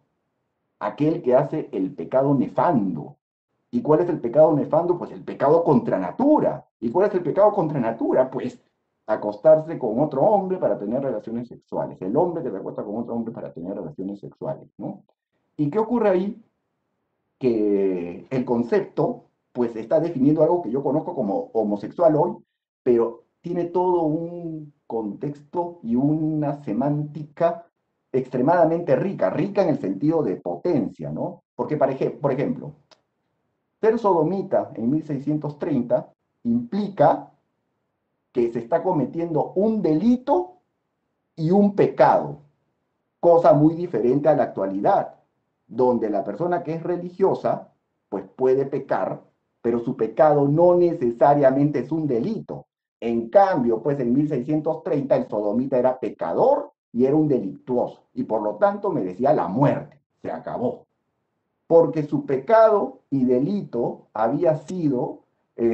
Aquel que hace el pecado nefando. ¿Y cuál es el pecado nefando? Pues el pecado contra natura. ¿Y cuál es el pecado contra natura? Pues acostarse con otro hombre para tener relaciones sexuales. El hombre que se acuesta con otro hombre para tener relaciones sexuales, ¿no? ¿Y qué ocurre ahí? Que el concepto, pues, está definiendo algo que yo conozco como homosexual hoy, pero tiene todo un contexto y una semántica extremadamente rica, rica en el sentido de potencia, ¿no? Porque, por ejemplo, ser sodomita en mil seiscientos treinta implica que se está cometiendo un delito y un pecado, cosa muy diferente a la actualidad, donde la persona que es religiosa, pues puede pecar pero su pecado no necesariamente es un delito. En cambio, pues en mil seiscientos treinta el sodomita era pecador y era un delictuoso, y por lo tanto merecía la muerte. Se acabó. Porque su pecado y delito había sido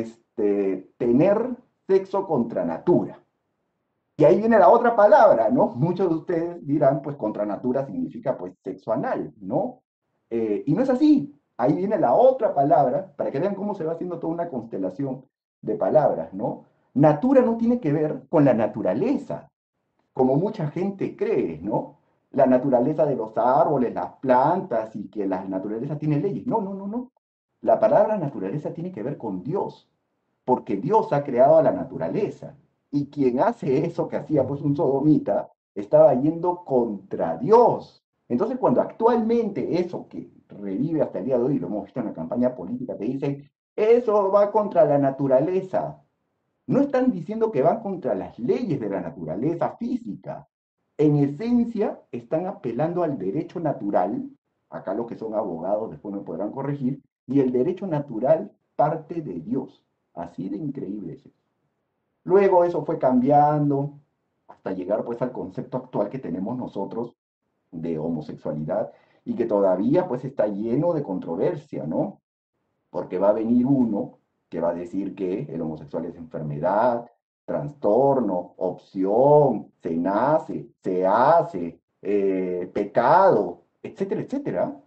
este, tener sexo contra natura. Y ahí viene la otra palabra, ¿no? Muchos de ustedes dirán, pues contra natura significa pues sexo anal, ¿no? Eh, y no es así. Ahí viene la otra palabra, para que vean cómo se va haciendo toda una constelación de palabras, ¿no? Natura no tiene que ver con la naturaleza, como mucha gente cree, ¿no? La naturaleza de los árboles, las plantas y que la naturaleza tiene leyes. No, no, no, no. La palabra naturaleza tiene que ver con Dios, porque Dios ha creado a la naturaleza. Y quien hace eso que hacía pues un sodomita, estaba yendo contra Dios. Entonces cuando actualmente eso que revive hasta el día de hoy, lo hemos visto en la campaña política, te dicen, eso va contra la naturaleza. No están diciendo que van contra las leyes de la naturaleza física. En esencia, están apelando al derecho natural. Acá los que son abogados después me podrán corregir. Y el derecho natural parte de Dios. Así de increíble es eso. Luego eso fue cambiando hasta llegar pues al concepto actual que tenemos nosotros de homosexualidad y que todavía pues está lleno de controversia, ¿no? Porque va a venir uno que va a decir que el homosexual es enfermedad, trastorno, opción, se nace, se hace, eh, pecado, etcétera, etcétera.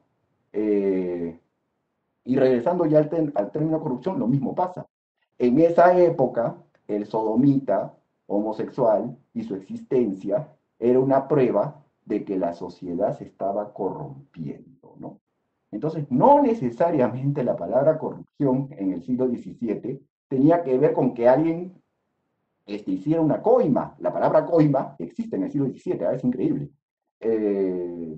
Eh, y regresando ya al, al término corrupción, lo mismo pasa. En esa época, el sodomita homosexual y su existencia era una prueba de que la sociedad se estaba corrompiendo, ¿no? Entonces, no necesariamente la palabra corrupción en el siglo diecisiete tenía que ver con que alguien este, hiciera una coima. La palabra coima existe en el siglo diecisiete, ¿eh? Es increíble. Eh,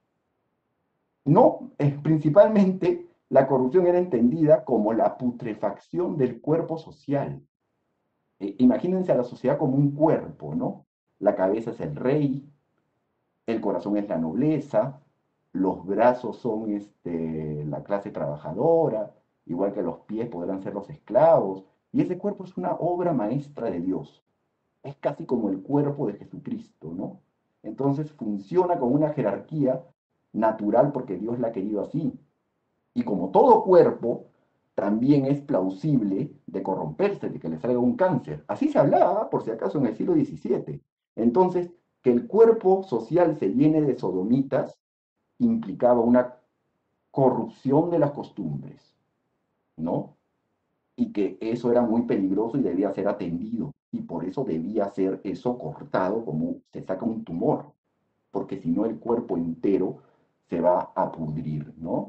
no, eh, principalmente la corrupción era entendida como la putrefacción del cuerpo social. Eh, imagínense a la sociedad como un cuerpo, ¿no? La cabeza es el rey, el corazón es la nobleza, los brazos son este, la clase trabajadora, igual que los pies podrán ser los esclavos, y ese cuerpo es una obra maestra de Dios. Es casi como el cuerpo de Jesucristo, ¿no? Entonces funciona con una jerarquía natural porque Dios la ha querido así. Y como todo cuerpo, también es plausible de corromperse, de que le salga un cáncer. Así se hablaba, por si acaso, en el siglo diecisiete. Entonces, que el cuerpo social se llene de sodomitas implicaba una corrupción de las costumbres, ¿no? Y que eso era muy peligroso y debía ser atendido. Y por eso debía ser eso cortado como se saca un tumor, porque si no el cuerpo entero se va a pudrir, ¿no?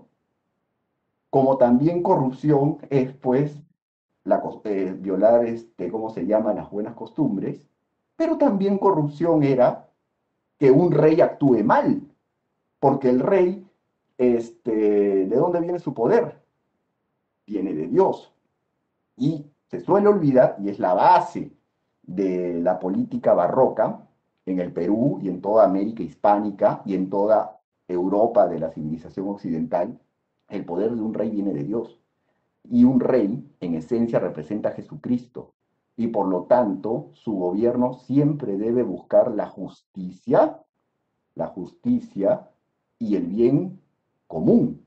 Como también corrupción es, pues, la, eh, violar, este, ¿cómo se llama?, las buenas costumbres, pero también corrupción era que un rey actúe mal, porque el rey, este, ¿de dónde viene su poder? Viene de Dios. Y se suele olvidar, y es la base de la política barroca en el Perú y en toda América hispánica y en toda Europa de la civilización occidental, el poder de un rey viene de Dios. Y un rey, en esencia, representa a Jesucristo. Y por lo tanto, su gobierno siempre debe buscar la justicia, la justicia y el bien común.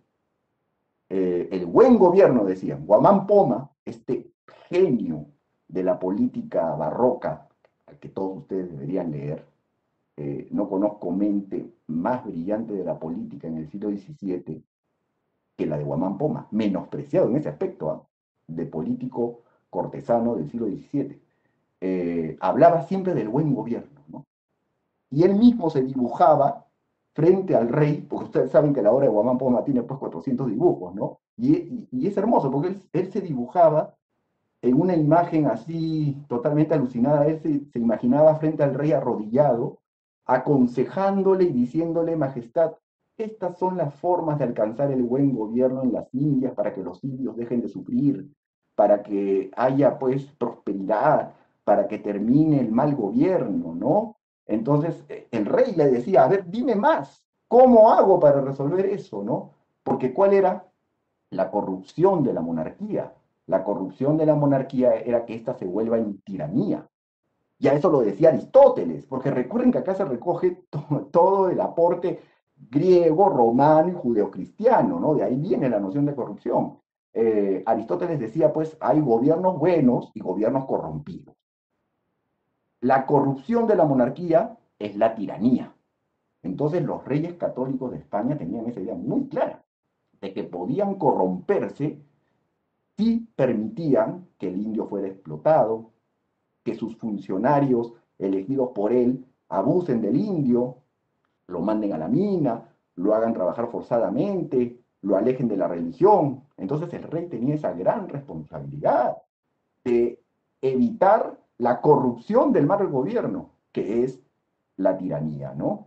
Eh, el buen gobierno, decían. Guamán Poma, este genio de la política barroca, al que todos ustedes deberían leer, eh, no conozco mente más brillante de la política en el siglo diecisiete que la de Guamán Poma, menospreciado en ese aspecto, ¿eh? de político cortesano del siglo diecisiete. Eh, hablaba siempre del buen gobierno, ¿no? Y él mismo se dibujaba frente al rey, porque ustedes saben que la obra de Guamán Poma tiene pues cuatrocientos dibujos, ¿no? Y, y, y es hermoso, porque él, él se dibujaba en una imagen así totalmente alucinada. Él se, se imaginaba frente al rey arrodillado, aconsejándole y diciéndole: majestad, estas son las formas de alcanzar el buen gobierno en las Indias para que los indios dejen de sufrir, para que haya pues prosperidad, para que termine el mal gobierno, ¿no? Entonces el rey le decía: a ver, dime más, ¿cómo hago para resolver eso, no? Porque ¿cuál era la corrupción de la monarquía? La corrupción de la monarquía era que ésta se vuelva en tiranía. Ya eso lo decía Aristóteles, porque recuerden que acá se recoge to todo el aporte griego, romano y judeocristiano, ¿no? De ahí viene la noción de corrupción. Eh, Aristóteles decía, pues, hay gobiernos buenos y gobiernos corrompidos. La corrupción de la monarquía es la tiranía. Entonces los reyes católicos de España tenían esa idea muy clara, de que podían corromperse si permitían que el indio fuera explotado, que sus funcionarios elegidos por él abusen del indio, lo manden a la mina, lo hagan trabajar forzadamente, lo alejen de la religión. Entonces el rey tenía esa gran responsabilidad de evitar la corrupción del mal gobierno, que es la tiranía, ¿no?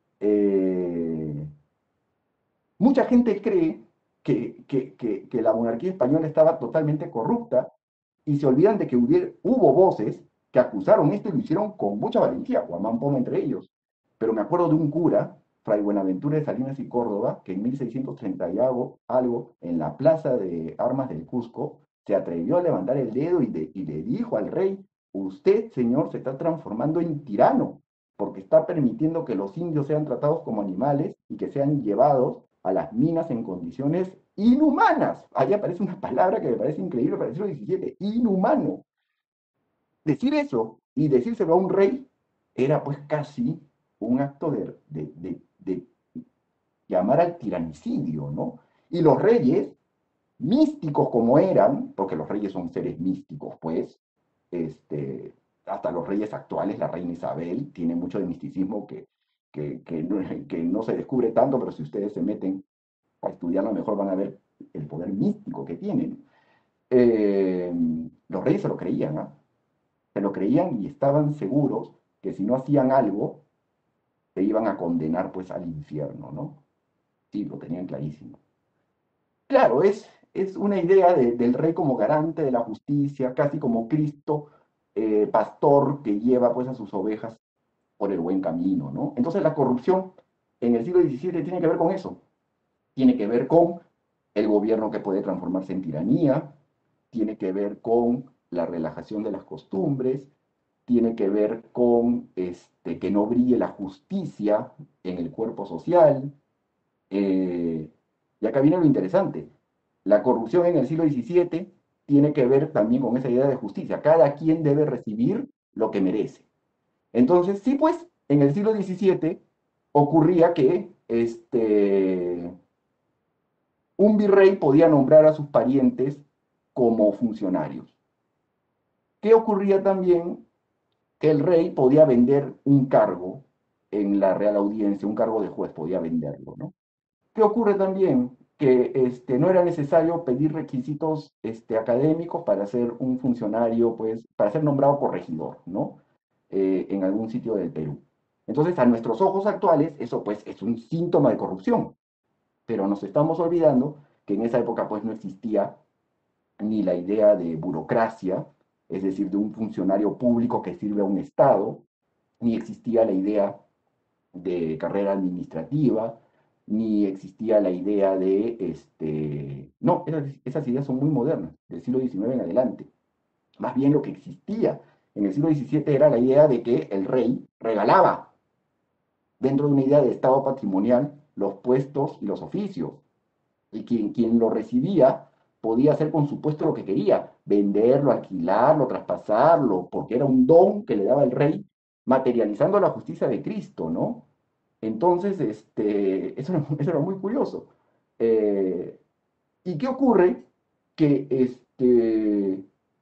Eh, mucha gente cree que, que, que, que la monarquía española estaba totalmente corrupta y se olvidan de que hubiera, hubo voces que acusaron esto y lo hicieron con mucha valentía, Guamán Poma entre ellos. Pero me acuerdo de un cura, Fray Buenaventura de Salinas y Córdoba, que en mil seiscientos treinta y algo, algo en la plaza de armas del Cusco, se atrevió a levantar el dedo y, de, y le dijo al rey, usted, señor, se está transformando en tirano, porque está permitiendo que los indios sean tratados como animales y que sean llevados a las minas en condiciones inhumanas. Ahí aparece una palabra que me parece increíble para el siglo diecisiete, inhumano. Decir eso y decírselo a un rey era pues casi un acto de, de, de, de llamar al tiranicidio, ¿no? Y los reyes, místicos como eran, porque los reyes son seres místicos, pues, este, hasta los reyes actuales, la reina Isabel, tiene mucho de misticismo que, que, que, no, que no se descubre tanto, pero si ustedes se meten a estudiarlo mejor van a ver el poder místico que tienen. Eh, los reyes se lo creían, ¿eh? Se lo creían y estaban seguros que si no hacían algo, se iban a condenar pues al infierno, ¿no? Sí, lo tenían clarísimo. Claro, es, es una idea de, del rey como garante de la justicia, casi como Cristo, eh, pastor que lleva pues a sus ovejas por el buen camino, ¿no? Entonces la corrupción en el siglo diecisiete tiene que ver con eso, tiene que ver con el gobierno que puede transformarse en tiranía, tiene que ver con la relajación de las costumbres, tiene que ver con este, que no brille la justicia en el cuerpo social. Eh, y acá viene lo interesante. La corrupción en el siglo diecisiete tiene que ver también con esa idea de justicia. Cada quien debe recibir lo que merece. Entonces, sí, pues, en el siglo diecisiete ocurría que este, un virrey podía nombrar a sus parientes como funcionarios. ¿Qué ocurría también? Que el rey podía vender un cargo en la Real Audiencia, un cargo de juez, podía venderlo, ¿no? ¿Qué ocurre también? Que este, no era necesario pedir requisitos este, académicos para ser un funcionario, pues, para ser nombrado corregidor, ¿no? Eh, en algún sitio del Perú. Entonces, a nuestros ojos actuales, eso pues es un síntoma de corrupción. Pero nos estamos olvidando que en esa época pues no existía ni la idea de burocracia, es decir, de un funcionario público que sirve a un Estado, ni existía la idea de carrera administrativa, ni existía la idea de, este, no, esas, esas ideas son muy modernas, del siglo diecinueve en adelante. Más bien lo que existía en el siglo diecisiete era la idea de que el rey regalaba, dentro de una idea de Estado patrimonial, los puestos y los oficios. Y quien, quien lo recibía podía hacer con su puesto lo que quería, venderlo, alquilarlo, traspasarlo, porque era un don que le daba el rey, materializando la justicia de Cristo, ¿no? Entonces, este, eso, eso era muy curioso. Eh, ¿Y qué ocurre? Que este,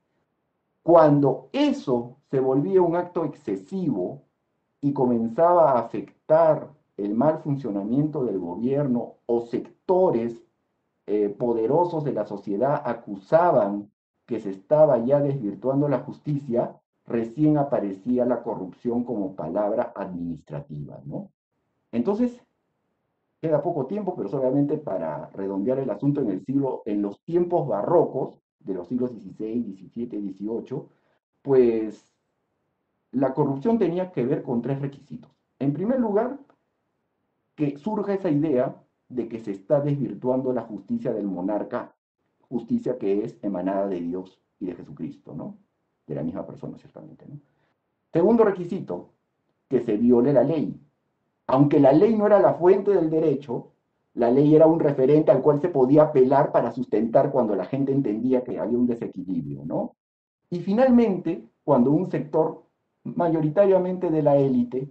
cuando eso se volvía un acto excesivo y comenzaba a afectar el mal funcionamiento del gobierno o sectores eh, poderosos de la sociedad acusaban que se estaba ya desvirtuando la justicia, recién aparecía la corrupción como palabra administrativa, ¿no? Entonces, queda poco tiempo, pero solamente para redondear el asunto en el siglo, en los tiempos barrocos de los siglos dieciséis, diecisiete, dieciocho, pues la corrupción tenía que ver con tres requisitos. En primer lugar, que surja esa idea de que se está desvirtuando la justicia del monarca justicia que es emanada de Dios y de Jesucristo, ¿no? De la misma persona, ciertamente, ¿no? Segundo requisito, que se viole la ley. Aunque la ley no era la fuente del derecho, la ley era un referente al cual se podía apelar para sustentar cuando la gente entendía que había un desequilibrio, ¿no? Y finalmente, cuando un sector mayoritariamente de la élite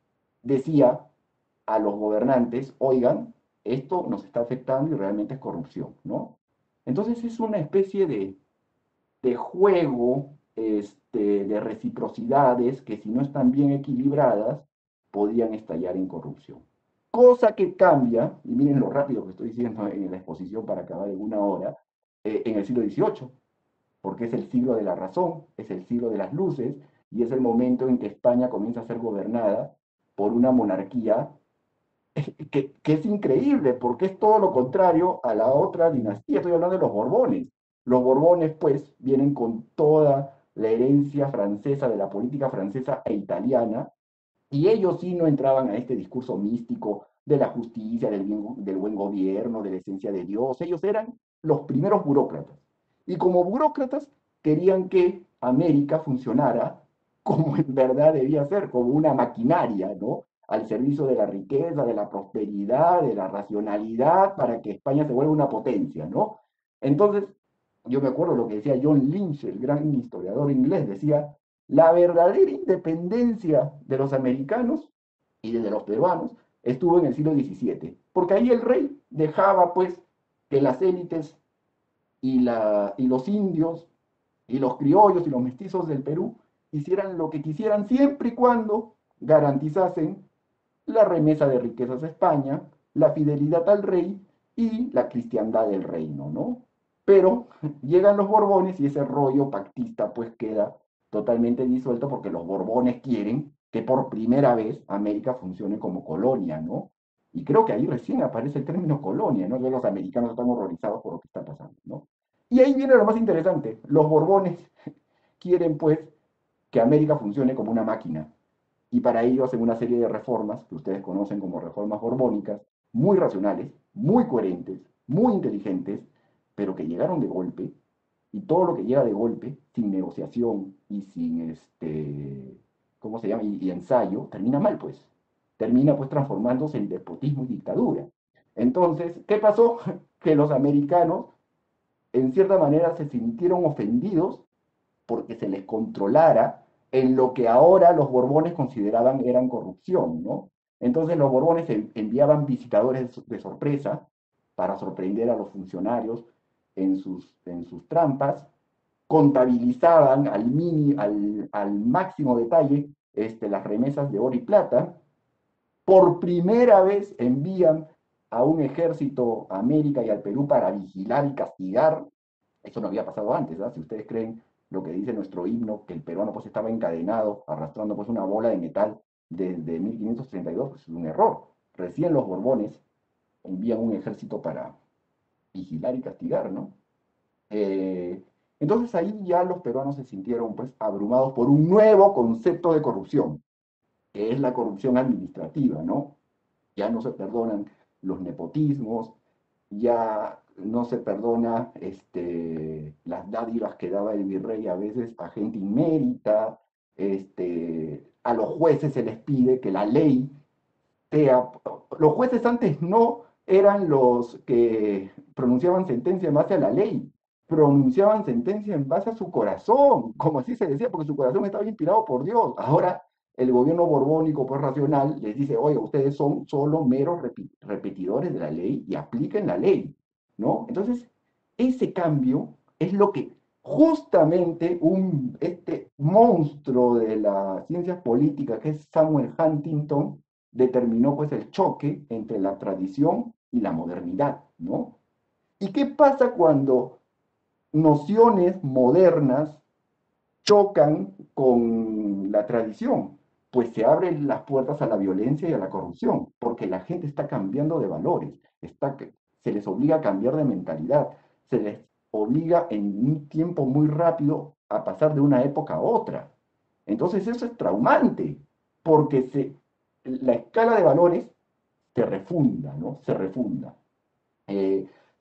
decía a los gobernantes, oigan, esto nos está afectando y realmente es corrupción, ¿no? Entonces es una especie de, de juego este, de reciprocidades que si no están bien equilibradas, podían estallar en corrupción. Cosa que cambia, y miren lo rápido que estoy diciendo en la exposición para acabar en una hora, eh, en el siglo dieciocho, porque es el siglo de la razón, es el siglo de las luces, y es el momento en que España comienza a ser gobernada por una monarquía que, que es increíble, porque es todo lo contrario a la otra dinastía. Estoy hablando de los Borbones. Los Borbones, pues, vienen con toda la herencia francesa, de la política francesa e italiana, y ellos sí no entraban a este discurso místico de la justicia, del, bien, del buen gobierno, de la esencia de Dios. Ellos eran los primeros burócratas. Y como burócratas querían que América funcionara como en verdad debía ser, como una maquinaria, ¿no? Al servicio de la riqueza, de la prosperidad, de la racionalidad, para que España se vuelva una potencia, ¿no? Entonces, yo me acuerdo lo que decía John Lynch, el gran historiador inglés, decía, la verdadera independencia de los americanos y de los peruanos estuvo en el siglo diecisiete, porque ahí el rey dejaba, pues, que las élites y, la, y los indios y los criollos y los mestizos del Perú hicieran lo que quisieran siempre y cuando garantizasen la remesa de riquezas a España, la fidelidad al rey y la cristiandad del reino, ¿no? Pero llegan los Borbones y ese rollo pactista pues queda totalmente disuelto porque los Borbones quieren que por primera vez América funcione como colonia, ¿no? Y creo que ahí recién aparece el término colonia, ¿no? Ya los americanos están horrorizados por lo que está pasando, ¿no? Y ahí viene lo más interesante. Los Borbones quieren pues que América funcione como una máquina. Y para ello hacen una serie de reformas que ustedes conocen como reformas borbónicas, muy racionales, muy coherentes, muy inteligentes, pero que llegaron de golpe, y todo lo que llega de golpe, sin negociación y sin, este, ¿cómo se llama? Y, y ensayo, termina mal, pues. Termina pues transformándose en despotismo y dictadura. Entonces, ¿qué pasó? Que los americanos, en cierta manera, se sintieron ofendidos porque se les controlara en lo que ahora los Borbones consideraban eran corrupción, ¿no? Entonces los Borbones enviaban visitadores de sorpresa para sorprender a los funcionarios en sus, en sus trampas, contabilizaban al, mini, al, al máximo detalle este, las remesas de oro y plata, por primera vez envían a un ejército a América y al Perú para vigilar y castigar. Eso no había pasado antes, ¿verdad? Si ustedes creen lo que dice nuestro himno, que el peruano pues estaba encadenado, arrastrando pues una bola de metal desde mil quinientos treinta y dos, pues es un error. Recién los Borbones envían un ejército para vigilar y castigar, ¿no? Eh, entonces ahí ya los peruanos se sintieron pues abrumados por un nuevo concepto de corrupción, que es la corrupción administrativa, ¿no? Ya no se perdonan los nepotismos, ya no se perdona este, las dádivas que daba el virrey a veces a gente inmérita, este, a los jueces se les pide que la ley sea... Los jueces antes no eran los que pronunciaban sentencia en base a la ley, pronunciaban sentencia en base a su corazón, como así se decía, porque su corazón estaba inspirado por Dios. Ahora el gobierno borbónico, pues racional, les dice, oye, ustedes son solo meros repetidores de la ley y apliquen la ley, ¿no? Entonces, ese cambio es lo que justamente un, este monstruo de las ciencias políticas, que es Samuel Huntington, determinó pues el choque entre la tradición y la modernidad, ¿no? ¿Y qué pasa cuando nociones modernas chocan con la tradición? Pues se abren las puertas a la violencia y a la corrupción, porque la gente está cambiando de valores, está, se les obliga a cambiar de mentalidad, se les obliga en un tiempo muy rápido a pasar de una época a otra. Entonces eso es traumante, porque se, la escala de valores se refunda, ¿no? Se refunda. Eh,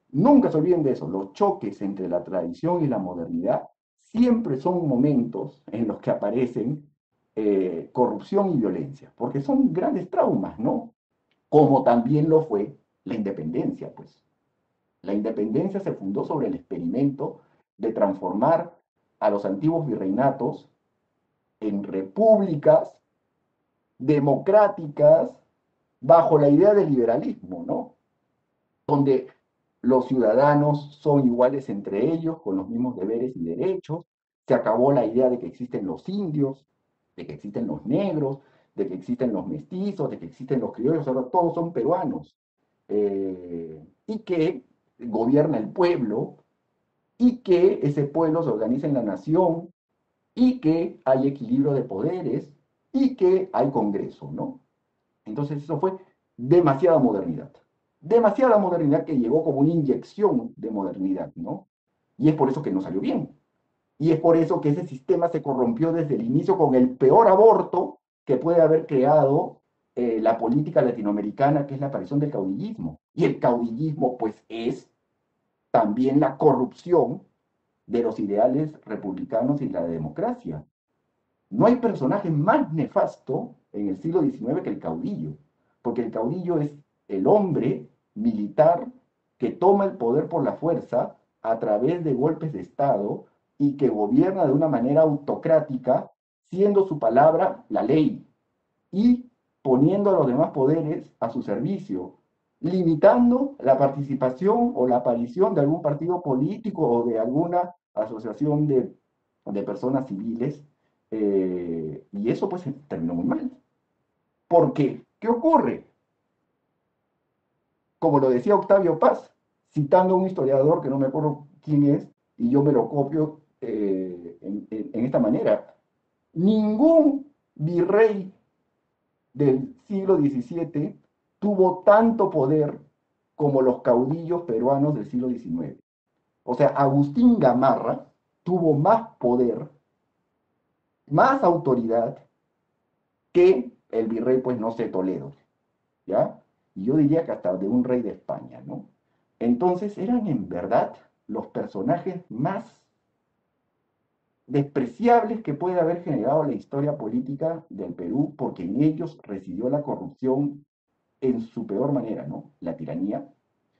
Nunca se olviden de eso. Los choques entre la tradición y la modernidad siempre son momentos en los que aparecen eh, corrupción y violencia, porque son grandes traumas, ¿no? Como también lo fue la independencia, pues. La independencia se fundó sobre el experimento de transformar a los antiguos virreinatos en repúblicas democráticas bajo la idea del liberalismo, ¿no? Donde los ciudadanos son iguales entre ellos, con los mismos deberes y derechos. Se acabó la idea de que existen los indios, de que existen los negros, de que existen los mestizos, de que existen los criollos, ahora todos son peruanos. Eh, y que gobierna el pueblo, y que ese pueblo se organiza en la nación, y que hay equilibrio de poderes, y que hay Congreso, ¿no? Entonces eso fue demasiada modernidad. Demasiada modernidad que llegó como una inyección de modernidad, ¿no? Y es por eso que no salió bien. Y es por eso que ese sistema se corrompió desde el inicio con el peor aborto que puede haber creado eh, la política latinoamericana, que es la aparición del caudillismo. Y el caudillismo, pues, es también la corrupción de los ideales republicanos y la democracia. No hay personaje más nefasto en el siglo diecinueve que el caudillo, porque el caudillo es el hombre militar que toma el poder por la fuerza a través de golpes de Estado y que gobierna de una manera autocrática, siendo su palabra la ley y poniendo a los demás poderes a su servicio, limitando la participación o la aparición de algún partido político o de alguna asociación de, de personas civiles. Eh, y eso pues terminó muy mal. ¿Por qué? ¿Qué ocurre? Como lo decía Octavio Paz, citando a un historiador que no me acuerdo quién es, y yo me lo copio eh, en, en, en esta manera. Ningún virrey del siglo diecisiete tuvo tanto poder como los caudillos peruanos del siglo diecinueve. O sea, Agustín Gamarra tuvo más poder, más autoridad que el virrey, pues no sé, Toledo, ¿ya? Y yo diría que hasta de un rey de España, ¿no? Entonces eran en verdad los personajes más despreciables que puede haber generado la historia política del Perú, porque en ellos residió la corrupción en su peor manera, ¿no? La tiranía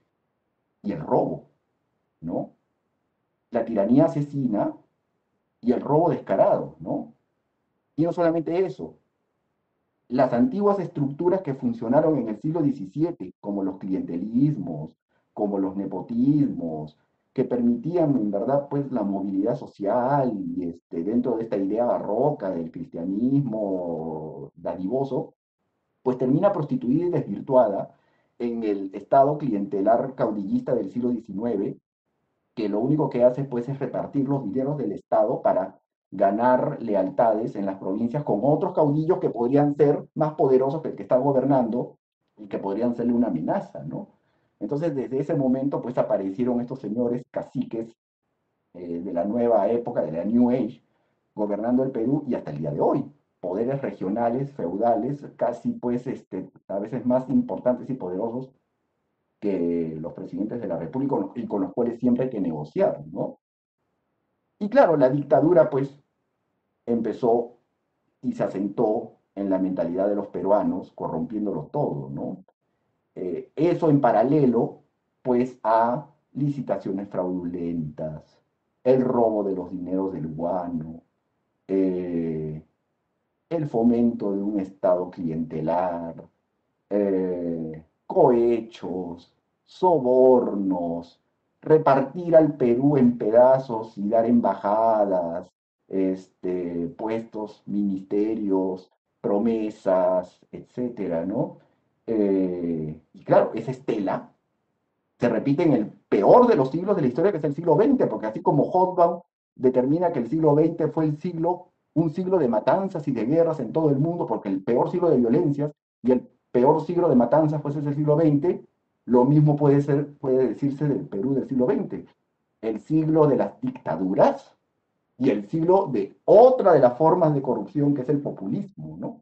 y el robo, ¿no? La tiranía asesina y el robo descarado, ¿no? Y no solamente eso, las antiguas estructuras que funcionaron en el siglo diecisiete, como los clientelismos, como los nepotismos, que permitían en verdad pues la movilidad social y este, dentro de esta idea barroca del cristianismo dadivoso, pues termina prostituida y desvirtuada en el estado clientelar caudillista del siglo diecinueve, que lo único que hace pues es repartir los dineros del Estado para ganar lealtades en las provincias con otros caudillos que podrían ser más poderosos que el que está gobernando y que podrían serle una amenaza, ¿no? Entonces, desde ese momento, pues aparecieron estos señores caciques eh, de la nueva época, de la New Age, gobernando el Perú y hasta el día de hoy. Poderes regionales, feudales, casi pues este, a veces más importantes y poderosos que los presidentes de la República y con los cuales siempre hay que negociar, ¿no? Y claro, la dictadura pues empezó y se asentó en la mentalidad de los peruanos, corrompiéndolo todo, ¿no? Eh, eso en paralelo, pues, a licitaciones fraudulentas, el robo de los dineros del guano, eh, el fomento de un Estado clientelar, eh, cohechos, sobornos, repartir al Perú en pedazos y dar embajadas, este, puestos, ministerios, promesas, etcétera, ¿no? Eh, y claro, esa estela se repite en el peor de los siglos de la historia, que es el siglo veinte, porque así como Hobsbawm determina que el siglo veinte fue el siglo, un siglo de matanzas y de guerras en todo el mundo, porque el peor siglo de violencias y el peor siglo de matanzas pues es el siglo veinte, lo mismo puede, ser, puede decirse del Perú del siglo veinte, el siglo de las dictaduras y el siglo de otra de las formas de corrupción que es el populismo, ¿no?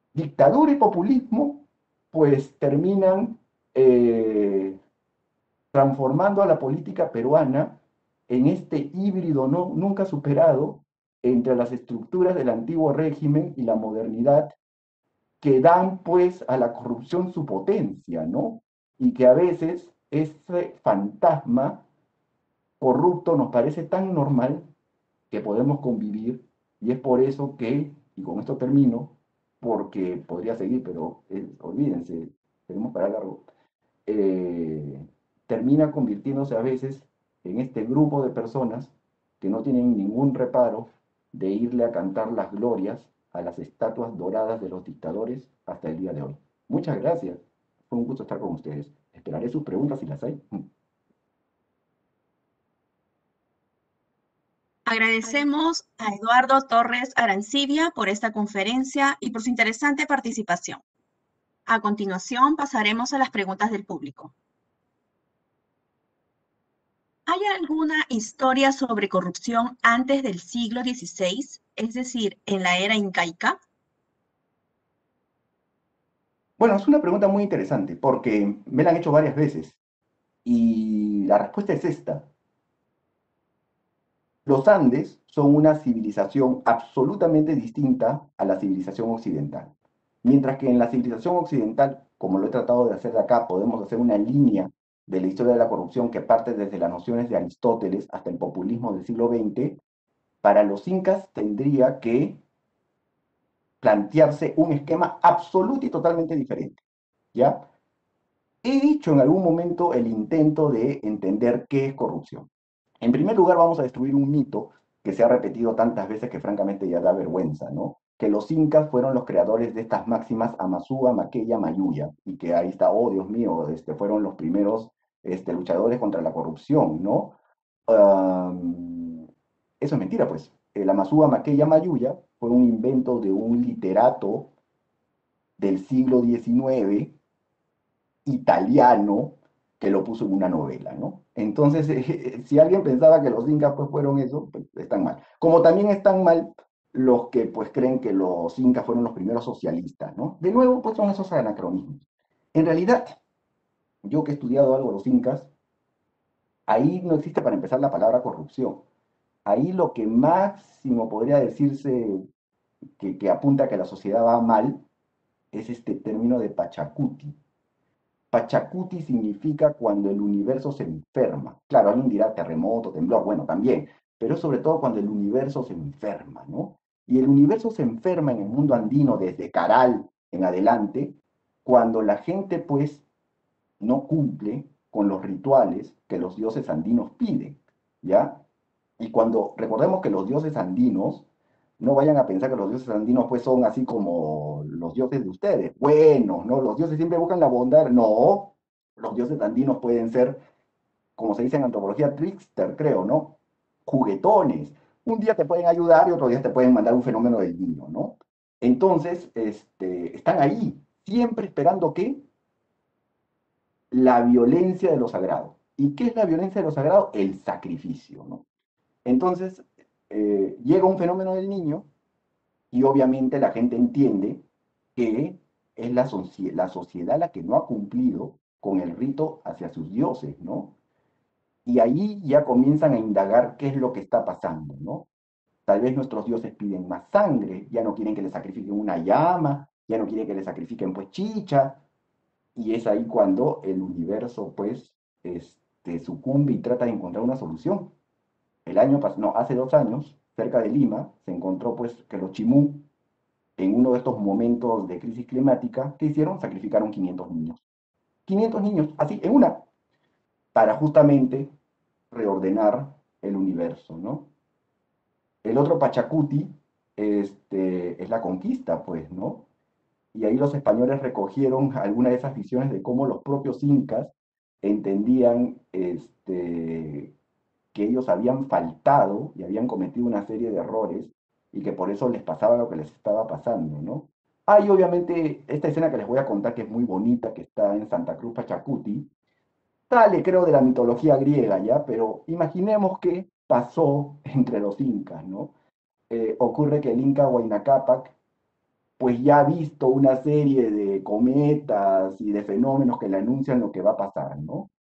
Dictadura y populismo pues terminan eh, transformando a la política peruana en este híbrido no, nunca superado entre las estructuras del antiguo régimen y la modernidad, que dan pues a la corrupción su potencia, ¿no? Y que a veces ese fantasma corrupto nos parece tan normal que podemos convivir, y es por eso que, y con esto termino, porque podría seguir, pero eh, olvídense, tenemos para largo, eh, termina convirtiéndose a veces en este grupo de personas que no tienen ningún reparo de irle a cantar las glorias a las estatuas doradas de los dictadores hasta el día de hoy. Muchas gracias. Fue un gusto estar con ustedes. Esperaré sus preguntas si las hay. Agradecemos a Eduardo Torres Arancibia por esta conferencia y por su interesante participación. A continuación, pasaremos a las preguntas del público. ¿Hay alguna historia sobre corrupción antes del siglo dieciséis, es decir, en la era incaica? Bueno, es una pregunta muy interesante porque me la han hecho varias veces y la respuesta es esta. Los Andes son una civilización absolutamente distinta a la civilización occidental. Mientras que en la civilización occidental, como lo he tratado de hacer de acá, podemos hacer una línea de la historia de la corrupción que parte desde las nociones de Aristóteles hasta el populismo del siglo veinte, para los incas tendría que plantearse un esquema absoluto y totalmente diferente, ¿ya? He dicho en algún momento el intento de entender qué es corrupción. En primer lugar, vamos a destruir un mito que se ha repetido tantas veces que francamente ya da vergüenza, ¿no? Que los incas fueron los creadores de estas máximas Amazúa, Maquella, Mayuya, y que ahí está, oh Dios mío, este, fueron los primeros este, luchadores contra la corrupción, ¿no? Um, eso es mentira, pues. El Amazúa, Maquella, Mayuya fue un invento de un literato del siglo diecinueve, italiano, que lo puso en una novela, ¿no? Entonces, eh, si alguien pensaba que los incas pues fueron eso, pues están mal. Como también están mal los que pues creen que los incas fueron los primeros socialistas, ¿no? De nuevo, pues son esos anacronismos. En realidad, yo que he estudiado algo de los incas, ahí no existe para empezar la palabra corrupción. Ahí lo que máximo podría decirse que, que apunta a que la sociedad va mal es este término de Pachacuti. Pachacuti significa cuando el universo se enferma. Claro, alguien dirá terremoto, temblor, bueno, también, pero sobre todo cuando el universo se enferma, ¿no? Y el universo se enferma en el mundo andino desde Caral en adelante, cuando la gente, pues, no cumple con los rituales que los dioses andinos piden, ¿ya? Y cuando recordemos que los dioses andinos, no vayan a pensar que los dioses andinos pues son así como los dioses de ustedes, buenos, ¿no? Los dioses siempre buscan la bondad, no, los dioses andinos pueden ser, como se dice en antropología, trickster, creo, ¿no? Juguetones. Un día te pueden ayudar y otro día te pueden mandar un fenómeno del niño, ¿no? Entonces, este, están ahí, siempre esperando que la violencia de lo sagrado. ¿Y qué es la violencia de lo sagrado? El sacrificio, ¿no? Entonces, eh, llega un fenómeno del niño y obviamente la gente entiende que es la, socie la sociedad la que no ha cumplido con el rito hacia sus dioses, ¿no? Y ahí ya comienzan a indagar qué es lo que está pasando, ¿no? Tal vez nuestros dioses piden más sangre, ya no quieren que le sacrifiquen una llama, ya no quieren que le sacrifiquen pues chicha, y es ahí cuando el universo pues este, sucumbe y trata de encontrar una solución. El año pasado, no, hace dos años, cerca de Lima, se encontró pues que los chimú, en uno de estos momentos de crisis climática, ¿qué hicieron? Sacrificaron quinientos niños. quinientos niños, así, en una, para justamente reordenar el universo, ¿no? El otro Pachacuti este, es la conquista, pues, ¿no? Y ahí los españoles recogieron algunas de esas visiones de cómo los propios incas entendían este, que ellos habían faltado y habían cometido una serie de errores y que por eso les pasaba lo que les estaba pasando, ¿no? Hay obviamente esta escena que les voy a contar que es muy bonita, que está en Santa Cruz Pachacuti, sale creo de la mitología griega, ¿ya? Pero imaginemos que pasó entre los incas, ¿no? Eh, ocurre que el inca Huayna Cápac pues ya ha visto una serie de cometas y de fenómenos que le anuncian lo que va a pasar, ¿no?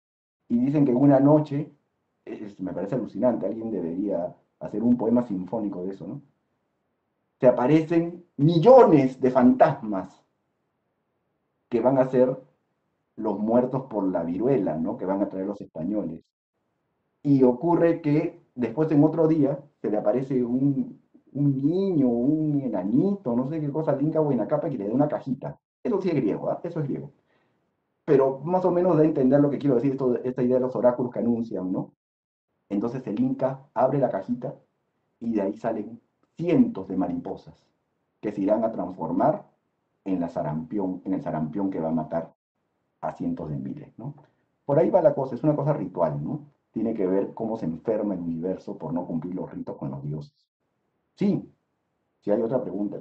Y dicen que en una noche, es- me parece alucinante, alguien debería hacer un poema sinfónico de eso, ¿no? Se aparecen millones de fantasmas que van a ser los muertos por la viruela, ¿no? Que van a traer los españoles. Y ocurre que después en otro día se le aparece un, un niño, un enanito, no sé qué cosa, Dinka Buenacapa, que le da una cajita. Eso sí es griego, ¿ah? Eso es griego. Pero más o menos da a entender lo que quiero decir, esto, esta idea de los oráculos que anuncian, ¿no? Entonces el Inca abre la cajita y de ahí salen cientos de mariposas que se irán a transformar en, la sarampión, en el sarampión que va a matar a cientos de miles, ¿no? Por ahí va la cosa, es una cosa ritual, ¿no? Tiene que ver cómo se enferma el universo por no cumplir los ritos con los dioses. Sí, si hay otra pregunta.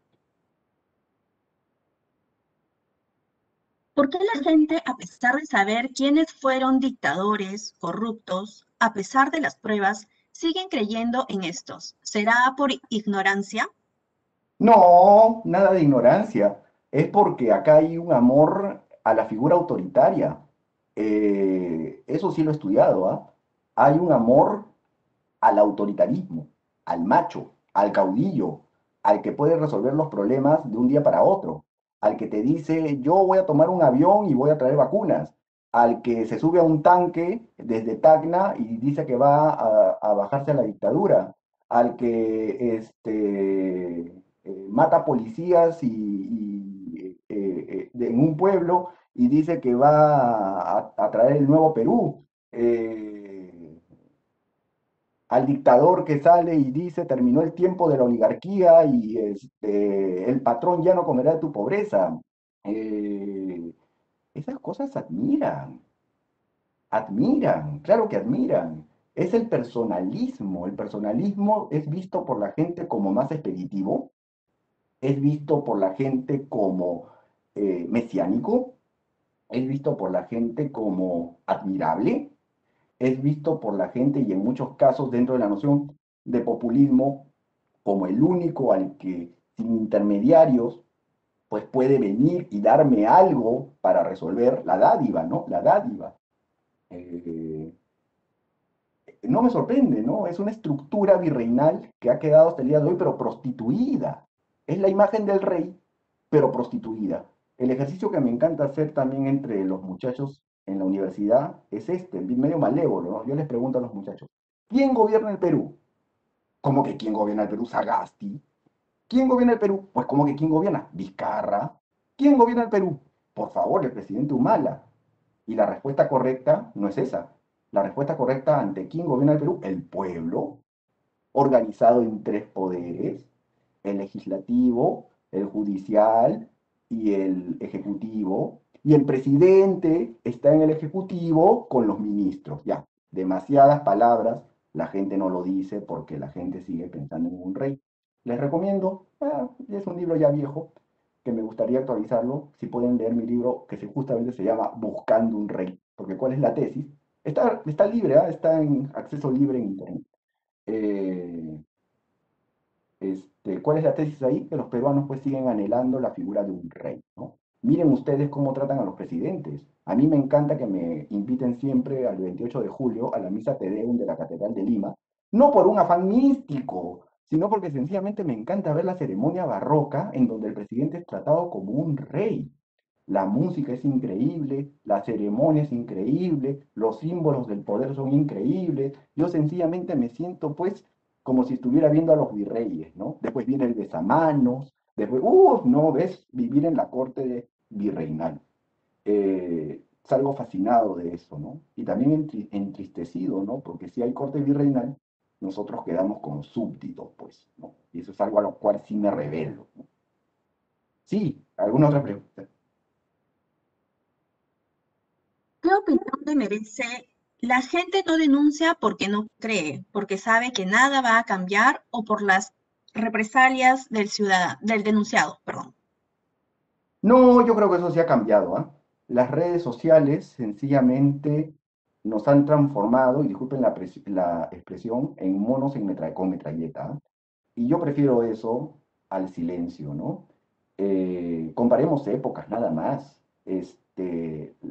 ¿Por qué la gente, a pesar de saber quiénes fueron dictadores corruptos, a pesar de las pruebas, siguen creyendo en estos? ¿Será por ignorancia? No, nada de ignorancia. Es porque acá hay un amor a la figura autoritaria. Eh, eso sí lo he estudiado, ¿ah? Hay un amor al autoritarismo, al macho, al caudillo, al que puede resolver los problemas de un día para otro, al que te dice, yo voy a tomar un avión y voy a traer vacunas, al que se sube a un tanque desde Tacna y dice que va a, a bajarse a la dictadura, al que este, eh, mata policías y, y, eh, eh, en un pueblo y dice que va a, a traer el nuevo Perú. Eh, al dictador que sale y dice terminó el tiempo de la oligarquía y este, el patrón ya no comerá de tu pobreza. Eh, esas cosas admiran, admiran, claro que admiran. Es el personalismo. El personalismo es visto por la gente como más expeditivo, es visto por la gente como eh, mesiánico, es visto por la gente como admirable, es visto por la gente y en muchos casos dentro de la noción de populismo como el único al que sin intermediarios pues puede venir y darme algo para resolver la dádiva, ¿no? La dádiva. Eh, no me sorprende, ¿no? Es una estructura virreinal que ha quedado hasta el día de hoy, pero prostituida. Es la imagen del rey, pero prostituida. El ejercicio que me encanta hacer también entre los muchachos en la universidad es este, medio malévolo, ¿no? Yo les pregunto a los muchachos, ¿quién gobierna el Perú? ¿Cómo que quién gobierna el Perú? Sagasti. ¿Quién gobierna el Perú? Pues ¿cómo que quién gobierna? Vizcarra. ¿Quién gobierna el Perú? Por favor, el presidente Humala. Y la respuesta correcta no es esa. La respuesta correcta ante quién gobierna el Perú, el pueblo, organizado en tres poderes, el legislativo, el judicial y el ejecutivo. Y el presidente está en el ejecutivo con los ministros. Ya, demasiadas palabras, la gente no lo dice porque la gente sigue pensando en un rey. Les recomiendo, ah, es un libro ya viejo, que me gustaría actualizarlo, si pueden leer mi libro que se, justamente se llama Buscando un Rey, porque ¿cuál es la tesis? Está, está libre, ¿eh? Está en acceso libre en internet. Eh, este, ¿cuál es la tesis ahí? Que los peruanos pues siguen anhelando la figura de un rey, ¿no? Miren ustedes cómo tratan a los presidentes. A mí me encanta que me inviten siempre al veintiocho de julio a la misa Te Deum de la Catedral de Lima, no por un afán místico, sino porque sencillamente me encanta ver la ceremonia barroca en donde el presidente es tratado como un rey. La música es increíble, la ceremonia es increíble, los símbolos del poder son increíbles. Yo sencillamente me siento pues como si estuviera viendo a los virreyes, ¿no? Después viene el besamanos, después, ¡uh! No, ves, vivir en la corte virreinal. Eh, salgo fascinado de eso, ¿no? Y también entri entristecido, ¿no? Porque si hay corte virreinal, nosotros quedamos como súbditos, pues, ¿no? Y eso es algo a lo cual sí me revelo, ¿no? Sí, ¿alguna otra pregunta? ¿Qué opinión te merece? La gente no denuncia porque no cree, porque sabe que nada va a cambiar o por las represalias del ciudadano, del denunciado, perdón. No, yo creo que eso sí ha cambiado, ¿ah? Las redes sociales sencillamente nos han transformado, y disculpen la, pres- la expresión, en monos en metra- con metralleta, ¿ah? Y yo prefiero eso al silencio, ¿no? Eh, comparemos épocas, nada más. Este,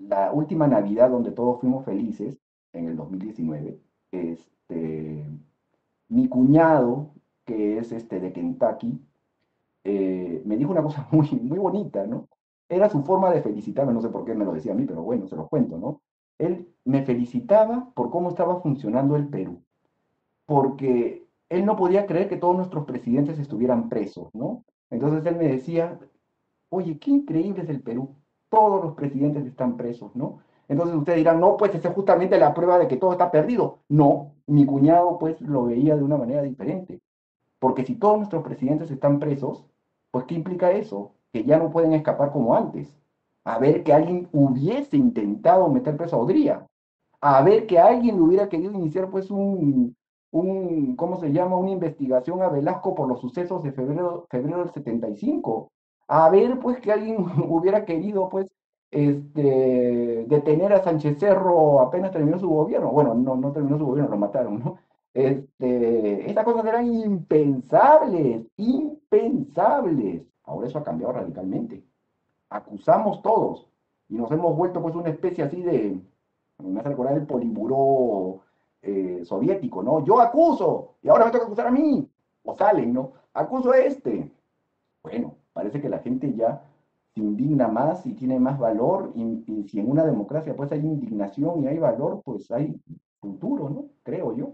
la última Navidad donde todos fuimos felices, en el dos mil diecinueve, este, mi cuñado, que es este, de Kentucky, eh, me dijo una cosa muy, muy bonita, ¿no? Era su forma de felicitarme, no sé por qué me lo decía a mí, pero bueno, se los cuento, ¿no? Él me felicitaba por cómo estaba funcionando el Perú, porque él no podía creer que todos nuestros presidentes estuvieran presos, ¿no? Entonces él me decía, oye, qué increíble es el Perú, todos los presidentes están presos, ¿no? Entonces ustedes dirán, no, pues esa es justamente la prueba de que todo está perdido. No, mi cuñado pues lo veía de una manera diferente. Porque si todos nuestros presidentes están presos, pues ¿qué implica eso? Que ya no pueden escapar como antes. A ver que alguien hubiese intentado meter preso a Odría. A ver que alguien hubiera querido iniciar pues un, un, ¿cómo se llama? Una investigación a Velasco por los sucesos de febrero, febrero del setenta y cinco. A ver pues que alguien hubiera querido pues este, detener a Sánchez Cerro apenas terminó su gobierno. Bueno, no, no terminó su gobierno, lo mataron, ¿no? Este, estas cosas eran impensables, impensables. Ahora eso ha cambiado radicalmente. Acusamos todos y nos hemos vuelto pues una especie así de, me hace recordar el poliburó eh, soviético, ¿no? Yo acuso y ahora me toca acusar a mí. O salen, ¿no? Acuso a este. Bueno, parece que la gente ya se indigna más y tiene más valor y, y si en una democracia pues hay indignación y hay valor, pues hay futuro, ¿no? Creo yo.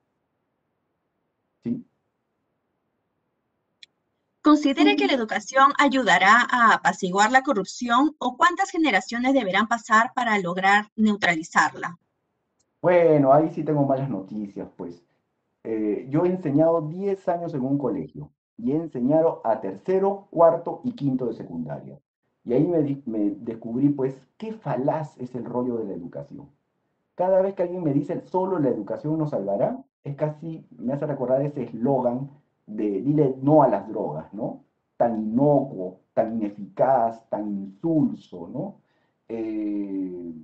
Sí. ¿Considera que la educación ayudará a apaciguar la corrupción o cuántas generaciones deberán pasar para lograr neutralizarla? Bueno, ahí sí tengo malas noticias, pues. Eh, yo he enseñado diez años en un colegio y he enseñado a tercero, cuarto y quinto de secundaria. Y ahí me, di- me descubrí, pues, qué falaz es el rollo de la educación. Cada vez que alguien me dice solo la educación nos salvará, es casi, me hace recordar ese eslogan de dile no a las drogas, ¿no? Tan inocuo, tan ineficaz, tan insulso, ¿no? Eh,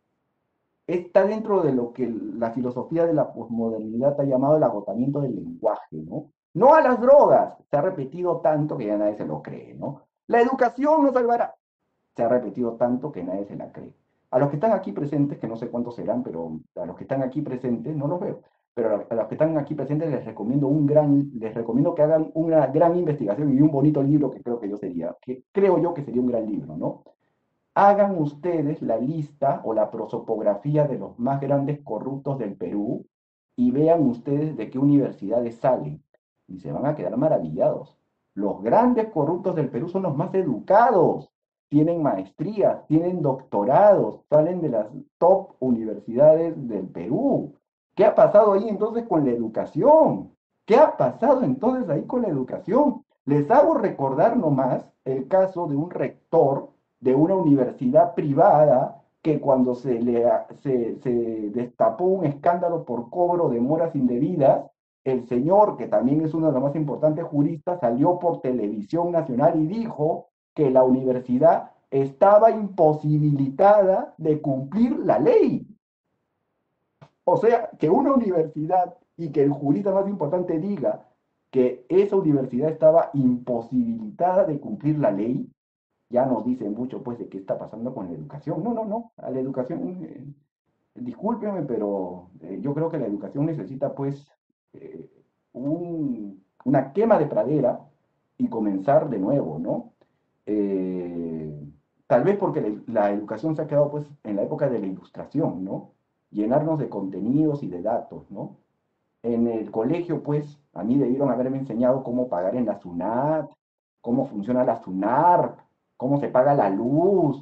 está dentro de lo que la filosofía de la posmodernidad ha llamado el agotamiento del lenguaje, ¿no? No a las drogas, se ha repetido tanto que ya nadie se lo cree, ¿no? La educación nos salvará, se ha repetido tanto que nadie se la cree. A los que están aquí presentes, que no sé cuántos serán, pero a los que están aquí presentes, no los veo, pero a los que están aquí presentes les recomiendo un gran, les recomiendo que hagan una gran investigación y un bonito libro que creo que yo sería, que creo yo que sería un gran libro, ¿no? Hagan ustedes la lista o la prosopografía de los más grandes corruptos del Perú y vean ustedes de qué universidades salen. Y se van a quedar maravillados. Los grandes corruptos del Perú son los más educados. Tienen maestrías, tienen doctorados, salen de las top universidades del Perú. ¿Qué ha pasado ahí entonces con la educación? ¿Qué ha pasado entonces ahí con la educación? Les hago recordar nomás el caso de un rector de una universidad privada que cuando se, le, se, se destapó un escándalo por cobro de moras indebidas, el señor, que también es uno de los más importantes juristas, salió por televisión nacional y dijo que la universidad estaba imposibilitada de cumplir la ley. O sea, que una universidad y que el jurista más importante diga que esa universidad estaba imposibilitada de cumplir la ley, ya nos dicen mucho pues de qué está pasando con la educación. No, no, no, a la educación, eh, discúlpeme, pero eh, yo creo que la educación necesita pues eh, un, una quema de pradera y comenzar de nuevo, ¿no? Eh, Tal vez porque la, la educación se ha quedado pues en la época de la ilustración, ¿no? Llenarnos de contenidos y de datos, ¿no? En el colegio, pues, a mí debieron haberme enseñado cómo pagar en la SUNAT, cómo funciona la SUNAR, cómo se paga la luz,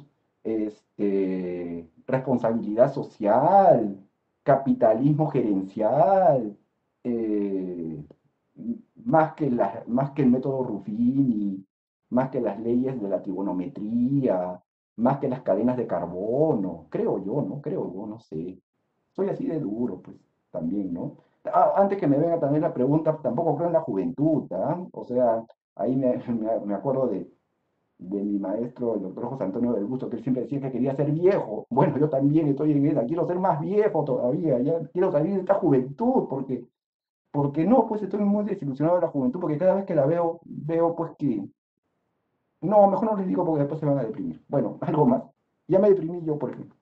este, responsabilidad social, capitalismo gerencial, eh, más, que la, más que el método Ruffini, más que las leyes de la trigonometría, más que las cadenas de carbono, creo yo, ¿no? Creo yo, no sé. Soy así de duro, pues, también, ¿no? Ah, antes que me venga también la pregunta, tampoco creo en la juventud, ¿ah? O sea, ahí me, me, me acuerdo de, de mi maestro, el doctor José Antonio del Busto, que él siempre decía que quería ser viejo. Bueno, yo también estoy en esa, quiero ser más viejo todavía, ya quiero salir de esta juventud, porque, porque no, pues estoy muy desilusionado de la juventud, porque cada vez que la veo, veo pues que, no, mejor no les digo porque después se van a deprimir. Bueno, algo más. Ya me deprimí yo, por ejemplo.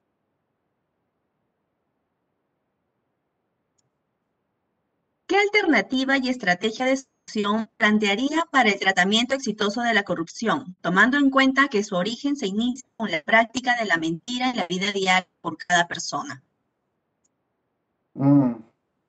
¿Qué alternativa y estrategia de solución plantearía para el tratamiento exitoso de la corrupción, tomando en cuenta que su origen se inicia con la práctica de la mentira en la vida diaria por cada persona? Mm.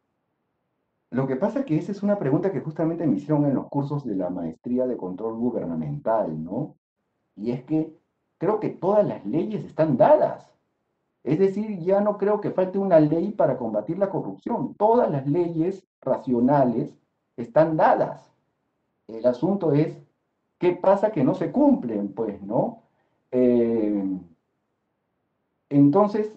Lo que pasa es que esa es una pregunta que justamente me hicieron en los cursos de la maestría de control gubernamental, ¿no? Y es que creo que todas las leyes están dadas. Es decir, ya no creo que falte una ley para combatir la corrupción. Todas las leyes racionales están dadas. El asunto es, ¿qué pasa que no se cumplen? Pues, ¿no? Eh, entonces,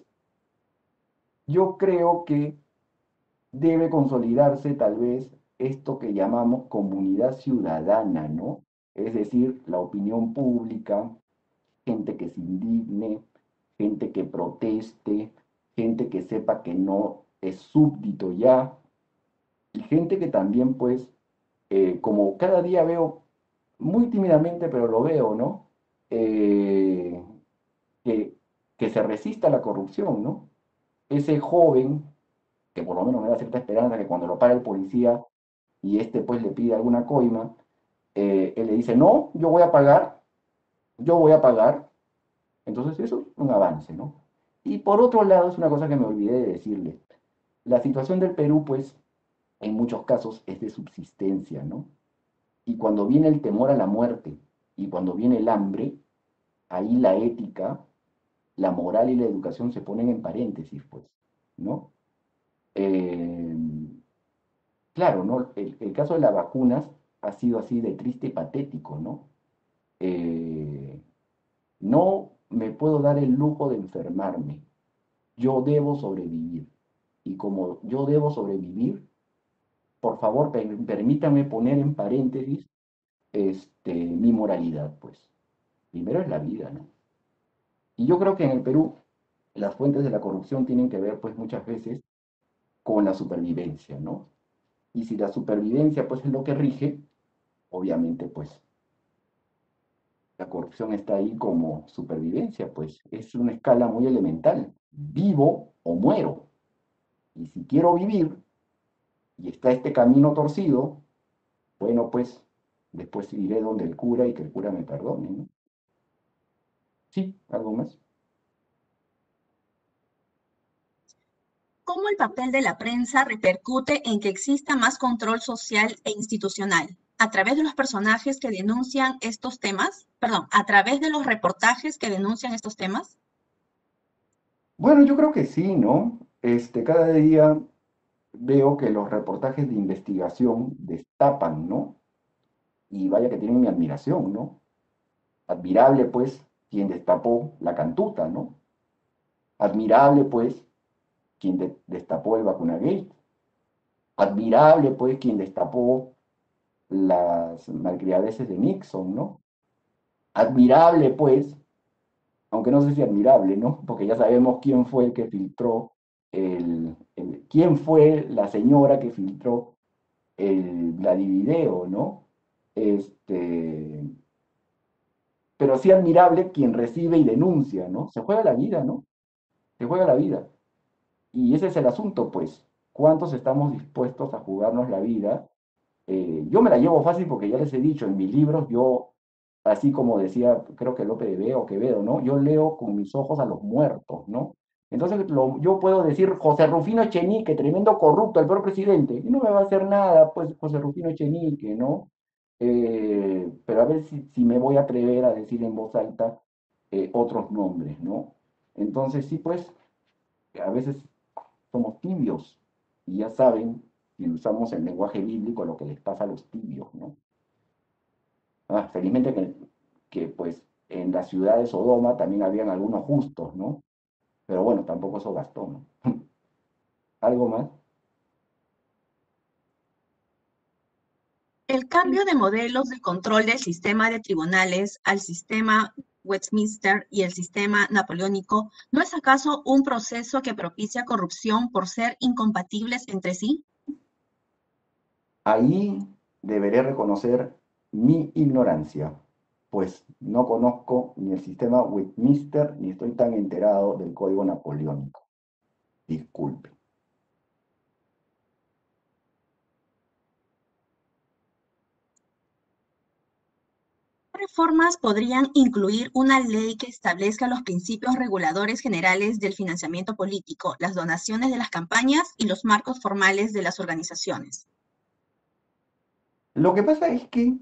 yo creo que debe consolidarse tal vez esto que llamamos comunidad ciudadana, ¿no? Es decir, la opinión pública, gente que se indigne, gente que proteste, gente que sepa que no es súbdito ya, y gente que también, pues, eh, como cada día veo, muy tímidamente, pero lo veo, ¿no? Eh, que, que se resista a la corrupción, ¿no? Ese joven, que por lo menos me da cierta esperanza, que cuando lo para el policía y este pues le pide alguna coima, eh, él le dice, no, yo voy a pagar, yo voy a pagar. Entonces eso es un avance, ¿no? Y por otro lado, es una cosa que me olvidé de decirle. La situación del Perú, pues, en muchos casos es de subsistencia, ¿no? Y cuando viene el temor a la muerte y cuando viene el hambre, ahí la ética, la moral y la educación se ponen en paréntesis, pues, ¿no? Eh, claro, ¿no? El, el caso de las vacunas ha sido así de triste y patético, ¿no? Eh, no me puedo dar el lujo de enfermarme. Yo debo sobrevivir. Y como yo debo sobrevivir, por favor, per- permítame poner en paréntesis este, mi moralidad, pues. Primero es la vida, ¿no? Y yo creo que en el Perú las fuentes de la corrupción tienen que ver, pues, muchas veces con la supervivencia, ¿no? Y si la supervivencia, pues, es lo que rige, obviamente, pues, la corrupción está ahí como supervivencia, pues, es una escala muy elemental. Vivo o muero. Y si quiero vivir y está este camino torcido, bueno, pues, después iré donde el cura y que el cura me perdone, ¿no? Sí, algo más. ¿Cómo el papel de la prensa repercute en que exista más control social e institucional? ¿A través de los personajes que denuncian estos temas? Perdón, ¿a través de los reportajes que denuncian estos temas? Bueno, yo creo que sí, ¿no? Este, cada día veo que los reportajes de investigación destapan, ¿no? Y vaya que tienen mi admiración, ¿no? Admirable, pues, quien destapó la cantuta, ¿no? Admirable, pues, quien de- destapó el vacunagate. Admirable, pues, quien destapó las malcriadeces de Nixon, ¿no? Admirable, pues, aunque no sé si admirable, ¿no? Porque ya sabemos quién fue el que filtró el, el- quién fue la señora que filtró el Vladivideo, ¿no? Este, pero sí admirable quien recibe y denuncia, ¿no? Se juega la vida, ¿no? Se juega la vida. Y ese es el asunto, pues. ¿Cuántos estamos dispuestos a jugarnos la vida? Eh, yo me la llevo fácil porque ya les he dicho, en mis libros yo, así como decía, creo que Lope de Vega o Quevedo, ¿no? Yo leo con mis ojos a los muertos, ¿no? Entonces lo, yo puedo decir José Rufino Echenique, tremendo corrupto, el peor presidente, y no me va a hacer nada, pues José Rufino Echenique, ¿no? Eh, pero a ver si, si, me voy a atrever a decir en voz alta eh, otros nombres, ¿no? Entonces sí, pues a veces somos tibios y ya saben, si usamos el lenguaje bíblico, lo que les pasa a los tibios, ¿no? Ah, felizmente que, que, pues en la ciudad de Sodoma también habían algunos justos, ¿no? Pero bueno, tampoco eso bastó, ¿no? ¿Algo más? El cambio de modelos de control del sistema de tribunales al sistema Westminster y el sistema napoleónico, ¿no es acaso un proceso que propicia corrupción por ser incompatibles entre sí? Ahí deberé reconocer mi ignorancia. pues no conozco ni el sistema Westminster ni estoy tan enterado del código napoleónico. Disculpe. Reformas podrían incluir una ley que establezca los principios reguladores generales del financiamiento político, las donaciones de las campañas y los marcos formales de las organizaciones. Lo que pasa es que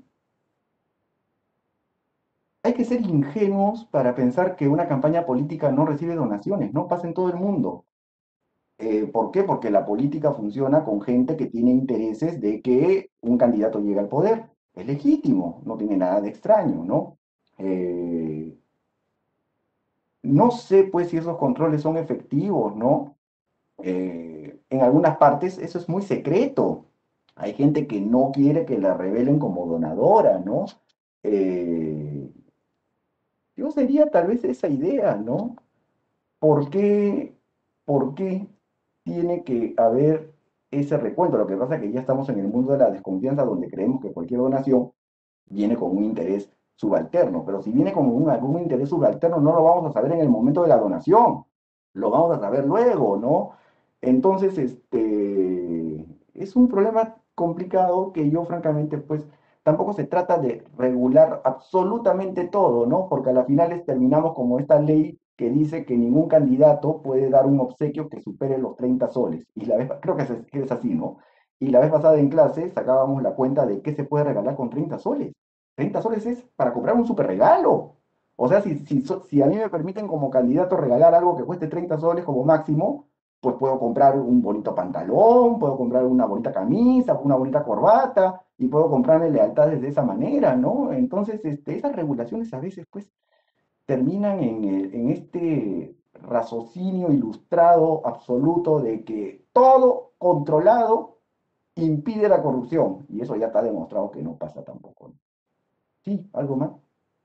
hay que ser ingenuos para pensar que una campaña política no recibe donaciones, no pasa en todo el mundo. Eh, ¿por qué? Porque la política funciona con gente que tiene intereses de que un candidato llegue al poder. Es legítimo, no tiene nada de extraño, ¿no? Eh, no sé, pues, si esos controles son efectivos, ¿no? Eh, en algunas partes eso es muy secreto. Hay gente que no quiere que la revelen como donadora, ¿no? Eh, yo sería tal vez esa idea, ¿no? ¿Por qué, por qué tiene que haber ese recuento? Lo que pasa es que ya estamos en el mundo de la desconfianza donde creemos que cualquier donación viene con un interés subalterno, pero si viene con un, algún interés subalterno no lo vamos a saber en el momento de la donación, lo vamos a saber luego, ¿no? Entonces, este, es un problema complicado que yo francamente, pues, tampoco se trata de regular absolutamente todo, ¿no? Porque a la finales terminamos como esta ley que dice que ningún candidato puede dar un obsequio que supere los treinta soles. Y la vez, creo que es, que es así, ¿no? Y la vez pasada en clase sacábamos la cuenta de qué se puede regalar con treinta soles. treinta soles es para comprar un super regalo. O sea, si, si, si a mí me permiten como candidato regalar algo que cueste treinta soles como máximo, pues puedo comprar un bonito pantalón, puedo comprar una bonita camisa, una bonita corbata, y puedo comprarme lealtades de esa manera, ¿no? Entonces, este, esas regulaciones a veces, pues, terminan en, el- en este raciocinio ilustrado absoluto de que todo controlado impide la corrupción. Y eso ya está demostrado que no pasa tampoco, ¿no? Sí, algo más.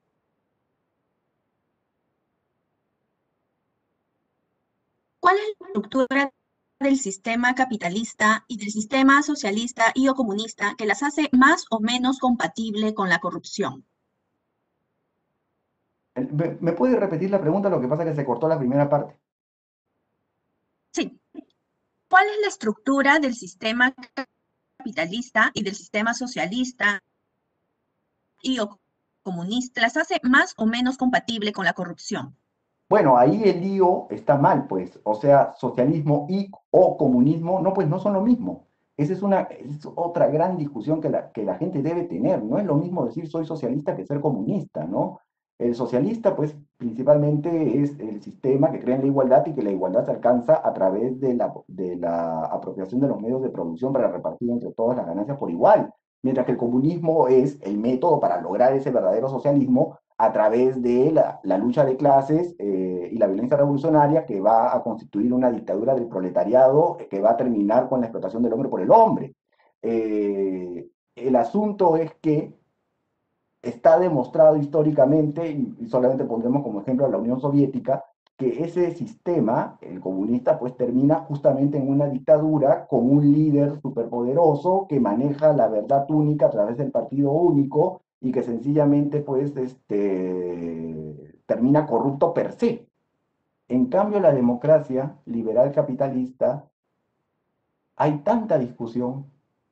¿Cuál es la estructura del sistema capitalista y del sistema socialista y o comunista que las hace más o menos compatible con la corrupción? ¿Me, me puede repetir la pregunta? Lo que pasa es que se cortó la primera parte. Sí. ¿Cuál es la estructura del sistema capitalista y del sistema socialista y o comunista? ¿Las hace más o menos compatible con la corrupción? Bueno, ahí el lío está mal, pues. O sea, socialismo y o comunismo, no, pues no son lo mismo. Esa es una, es otra gran discusión que la, que la gente debe tener. No es lo mismo decir soy socialista que ser comunista, ¿no? El socialista, pues, principalmente es el sistema que crea en la igualdad y que la igualdad se alcanza a través de la, de la apropiación de los medios de producción para repartir entre todas las ganancias por igual. Mientras que el comunismo es el método para lograr ese verdadero socialismo a través de la, la lucha de clases eh, y la violencia revolucionaria que va a constituir una dictadura del proletariado eh, que va a terminar con la explotación del hombre por el hombre. Eh, el asunto es que está demostrado históricamente, y, y solamente pondremos como ejemplo a la Unión Soviética, que ese sistema, el comunista, pues termina justamente en una dictadura con un líder superpoderoso que maneja la verdad única a través del partido único y que sencillamente pues este, termina corrupto per se. En cambio, la democracia liberal capitalista, hay tanta discusión,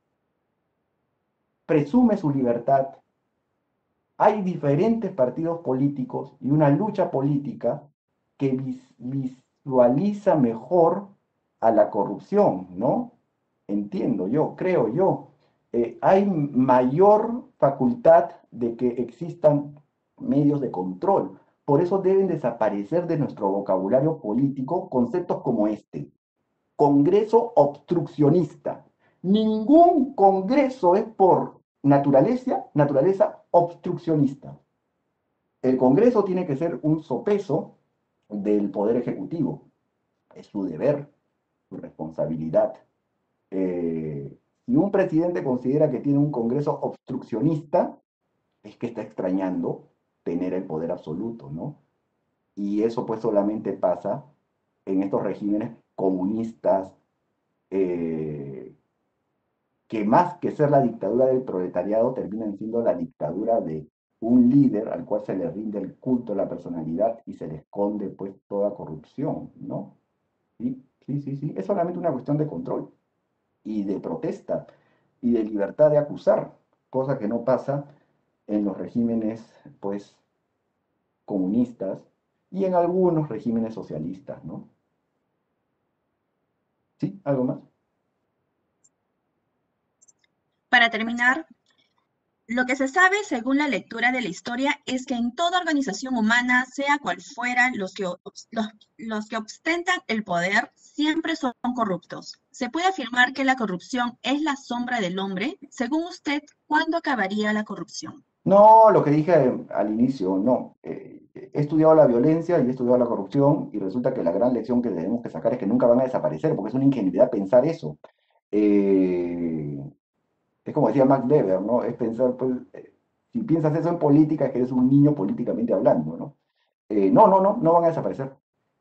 presume su libertad, hay diferentes partidos políticos y una lucha política que vis visualiza mejor a la corrupción, ¿no? Entiendo yo, creo yo. Eh, hay mayor facultad de que existan medios de control. Por eso deben desaparecer de nuestro vocabulario político conceptos como este. Congreso obstruccionista. Ningún congreso es por naturaleza, naturaleza obstruccionista. El Congreso tiene que ser un sopeso del Poder Ejecutivo. Es su deber, su responsabilidad. Eh, si un presidente considera que tiene un Congreso obstruccionista, es que está extrañando tener el poder absoluto, ¿no? Y eso pues solamente pasa en estos regímenes comunistas eh, que más que ser la dictadura del proletariado terminan siendo la dictadura de un líder al cual se le rinde el culto a la personalidad y se le esconde pues toda corrupción, ¿no? Sí, sí, sí, sí. Es solamente una cuestión de control y de protesta y de libertad de acusar, cosa que no pasa en los regímenes pues comunistas y en algunos regímenes socialistas, ¿no? ¿Sí? ¿Algo más? Para terminar, lo que se sabe según la lectura de la historia es que en toda organización humana, sea cual fuera, los que, los, los que ostentan el poder siempre son corruptos. ¿Se puede afirmar que la corrupción es la sombra del hombre? Según usted, ¿cuándo acabaría la corrupción? No, lo que dije al inicio, no. Eh, he estudiado la violencia y he estudiado la corrupción y resulta que la gran lección que tenemos que sacar es que nunca van a desaparecer, porque es una ingenuidad pensar eso. Eh, es como decía Max Weber, ¿no? Es pensar, pues, eh, si piensas eso en política es que eres un niño políticamente hablando, ¿no? Eh, no, no, no, no van a desaparecer.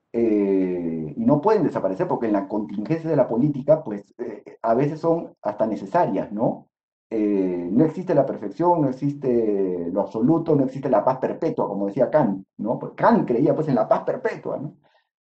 Eh, y no pueden desaparecer porque en la contingencia de la política, pues eh, a veces son hasta necesarias, ¿no? Eh, no existe la perfección, no existe lo absoluto, no existe la paz perpetua, como decía Kant, ¿no? Pues Kant creía pues en la paz perpetua, ¿no?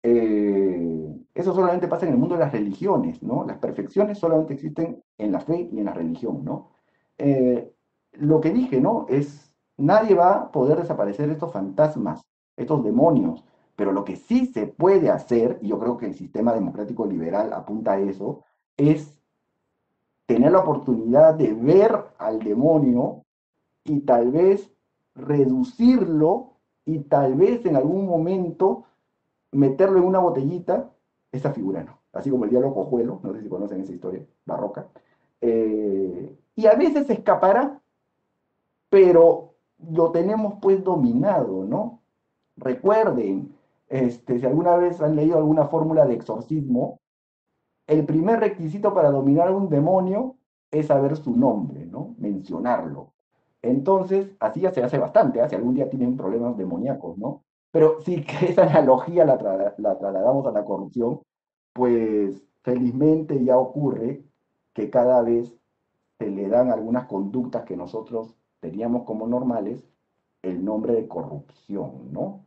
Eh, eso solamente pasa en el mundo de las religiones, ¿no? Las perfecciones solamente existen en la fe y en la religión, ¿no? Eh, lo que dije, ¿no? Es, nadie va a poder desaparecer estos fantasmas, estos demonios, pero lo que sí se puede hacer, y yo creo que el sistema democrático liberal apunta a eso, es tener la oportunidad de ver al demonio y tal vez reducirlo y tal vez en algún momento meterlo en una botellita, esa figura, ¿no? Así como el diablo cojuelo, no sé si conocen esa historia barroca. Eh, y a veces se escapará, pero lo tenemos pues dominado, ¿no? Recuerden, este, si alguna vez han leído alguna fórmula de exorcismo, el primer requisito para dominar a un demonio es saber su nombre, ¿no? Mencionarlo. Entonces, así ya se hace bastante, ¿eh? Si algún día tienen problemas demoníacos, ¿no? Pero si que esa analogía la, tra la trasladamos a la corrupción, pues felizmente ya ocurre que cada vez se le dan algunas conductas que nosotros teníamos como normales el nombre de corrupción, ¿no?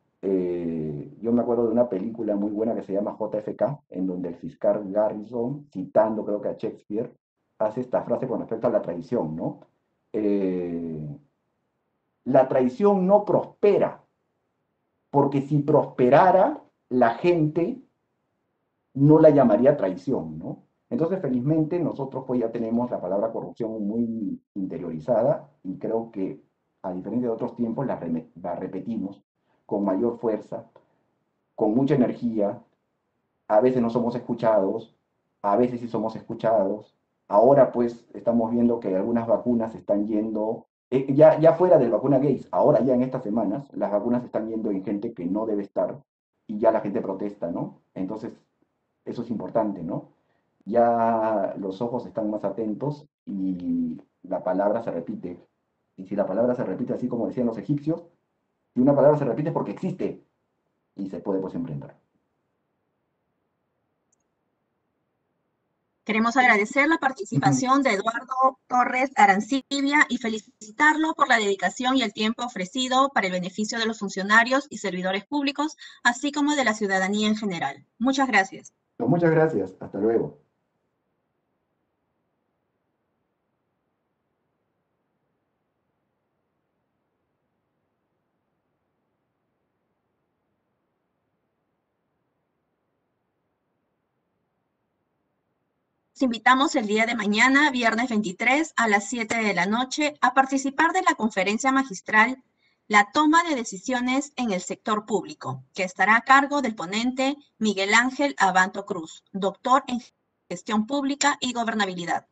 Eh, yo me acuerdo de una película muy buena que se llama J F K, en donde el fiscal Garrison, citando creo que a Shakespeare, hace esta frase con respecto a la traición, ¿no? Eh, la traición no prospera, porque si prosperara, la gente no la llamaría traición, ¿no? Entonces, felizmente, nosotros pues ya tenemos la palabra corrupción muy interiorizada y creo que, a diferencia de otros tiempos, la, la repetimos con mayor fuerza, con mucha energía. A veces no somos escuchados, a veces sí somos escuchados. Ahora pues estamos viendo que algunas vacunas están yendo, eh, ya, ya fuera del vacuna Gates, ahora ya en estas semanas, las vacunas están yendo en gente que no debe estar y ya la gente protesta, ¿no? Entonces, eso es importante, ¿no? Ya los ojos están más atentos y la palabra se repite. Y si la palabra se repite así como decían los egipcios, si una palabra se repite es porque existe y se puede pues emprender. Queremos agradecer la participación de Eduardo Torres Arancibia y felicitarlo por la dedicación y el tiempo ofrecido para el beneficio de los funcionarios y servidores públicos, así como de la ciudadanía en general. Muchas gracias. Muchas gracias. Hasta luego. Los invitamos el día de mañana, viernes veintitrés, a las siete de la noche, a participar de la conferencia magistral La toma de decisiones en el sector público, que estará a cargo del ponente Miguel Ángel Abanto Cruz, doctor en gestión pública y gobernabilidad.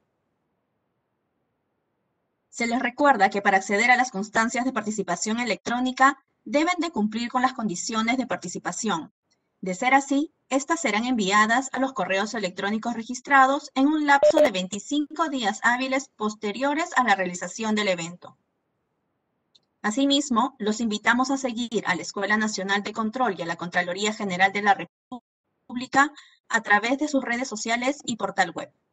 Se les recuerda que para acceder a las constancias de participación electrónica deben de cumplir con las condiciones de participación. De ser así, estas serán enviadas a los correos electrónicos registrados en un lapso de veinticinco días hábiles posteriores a la realización del evento. Asimismo, los invitamos a seguir a la Escuela Nacional de Control y a la Contraloría General de la República a través de sus redes sociales y portal web.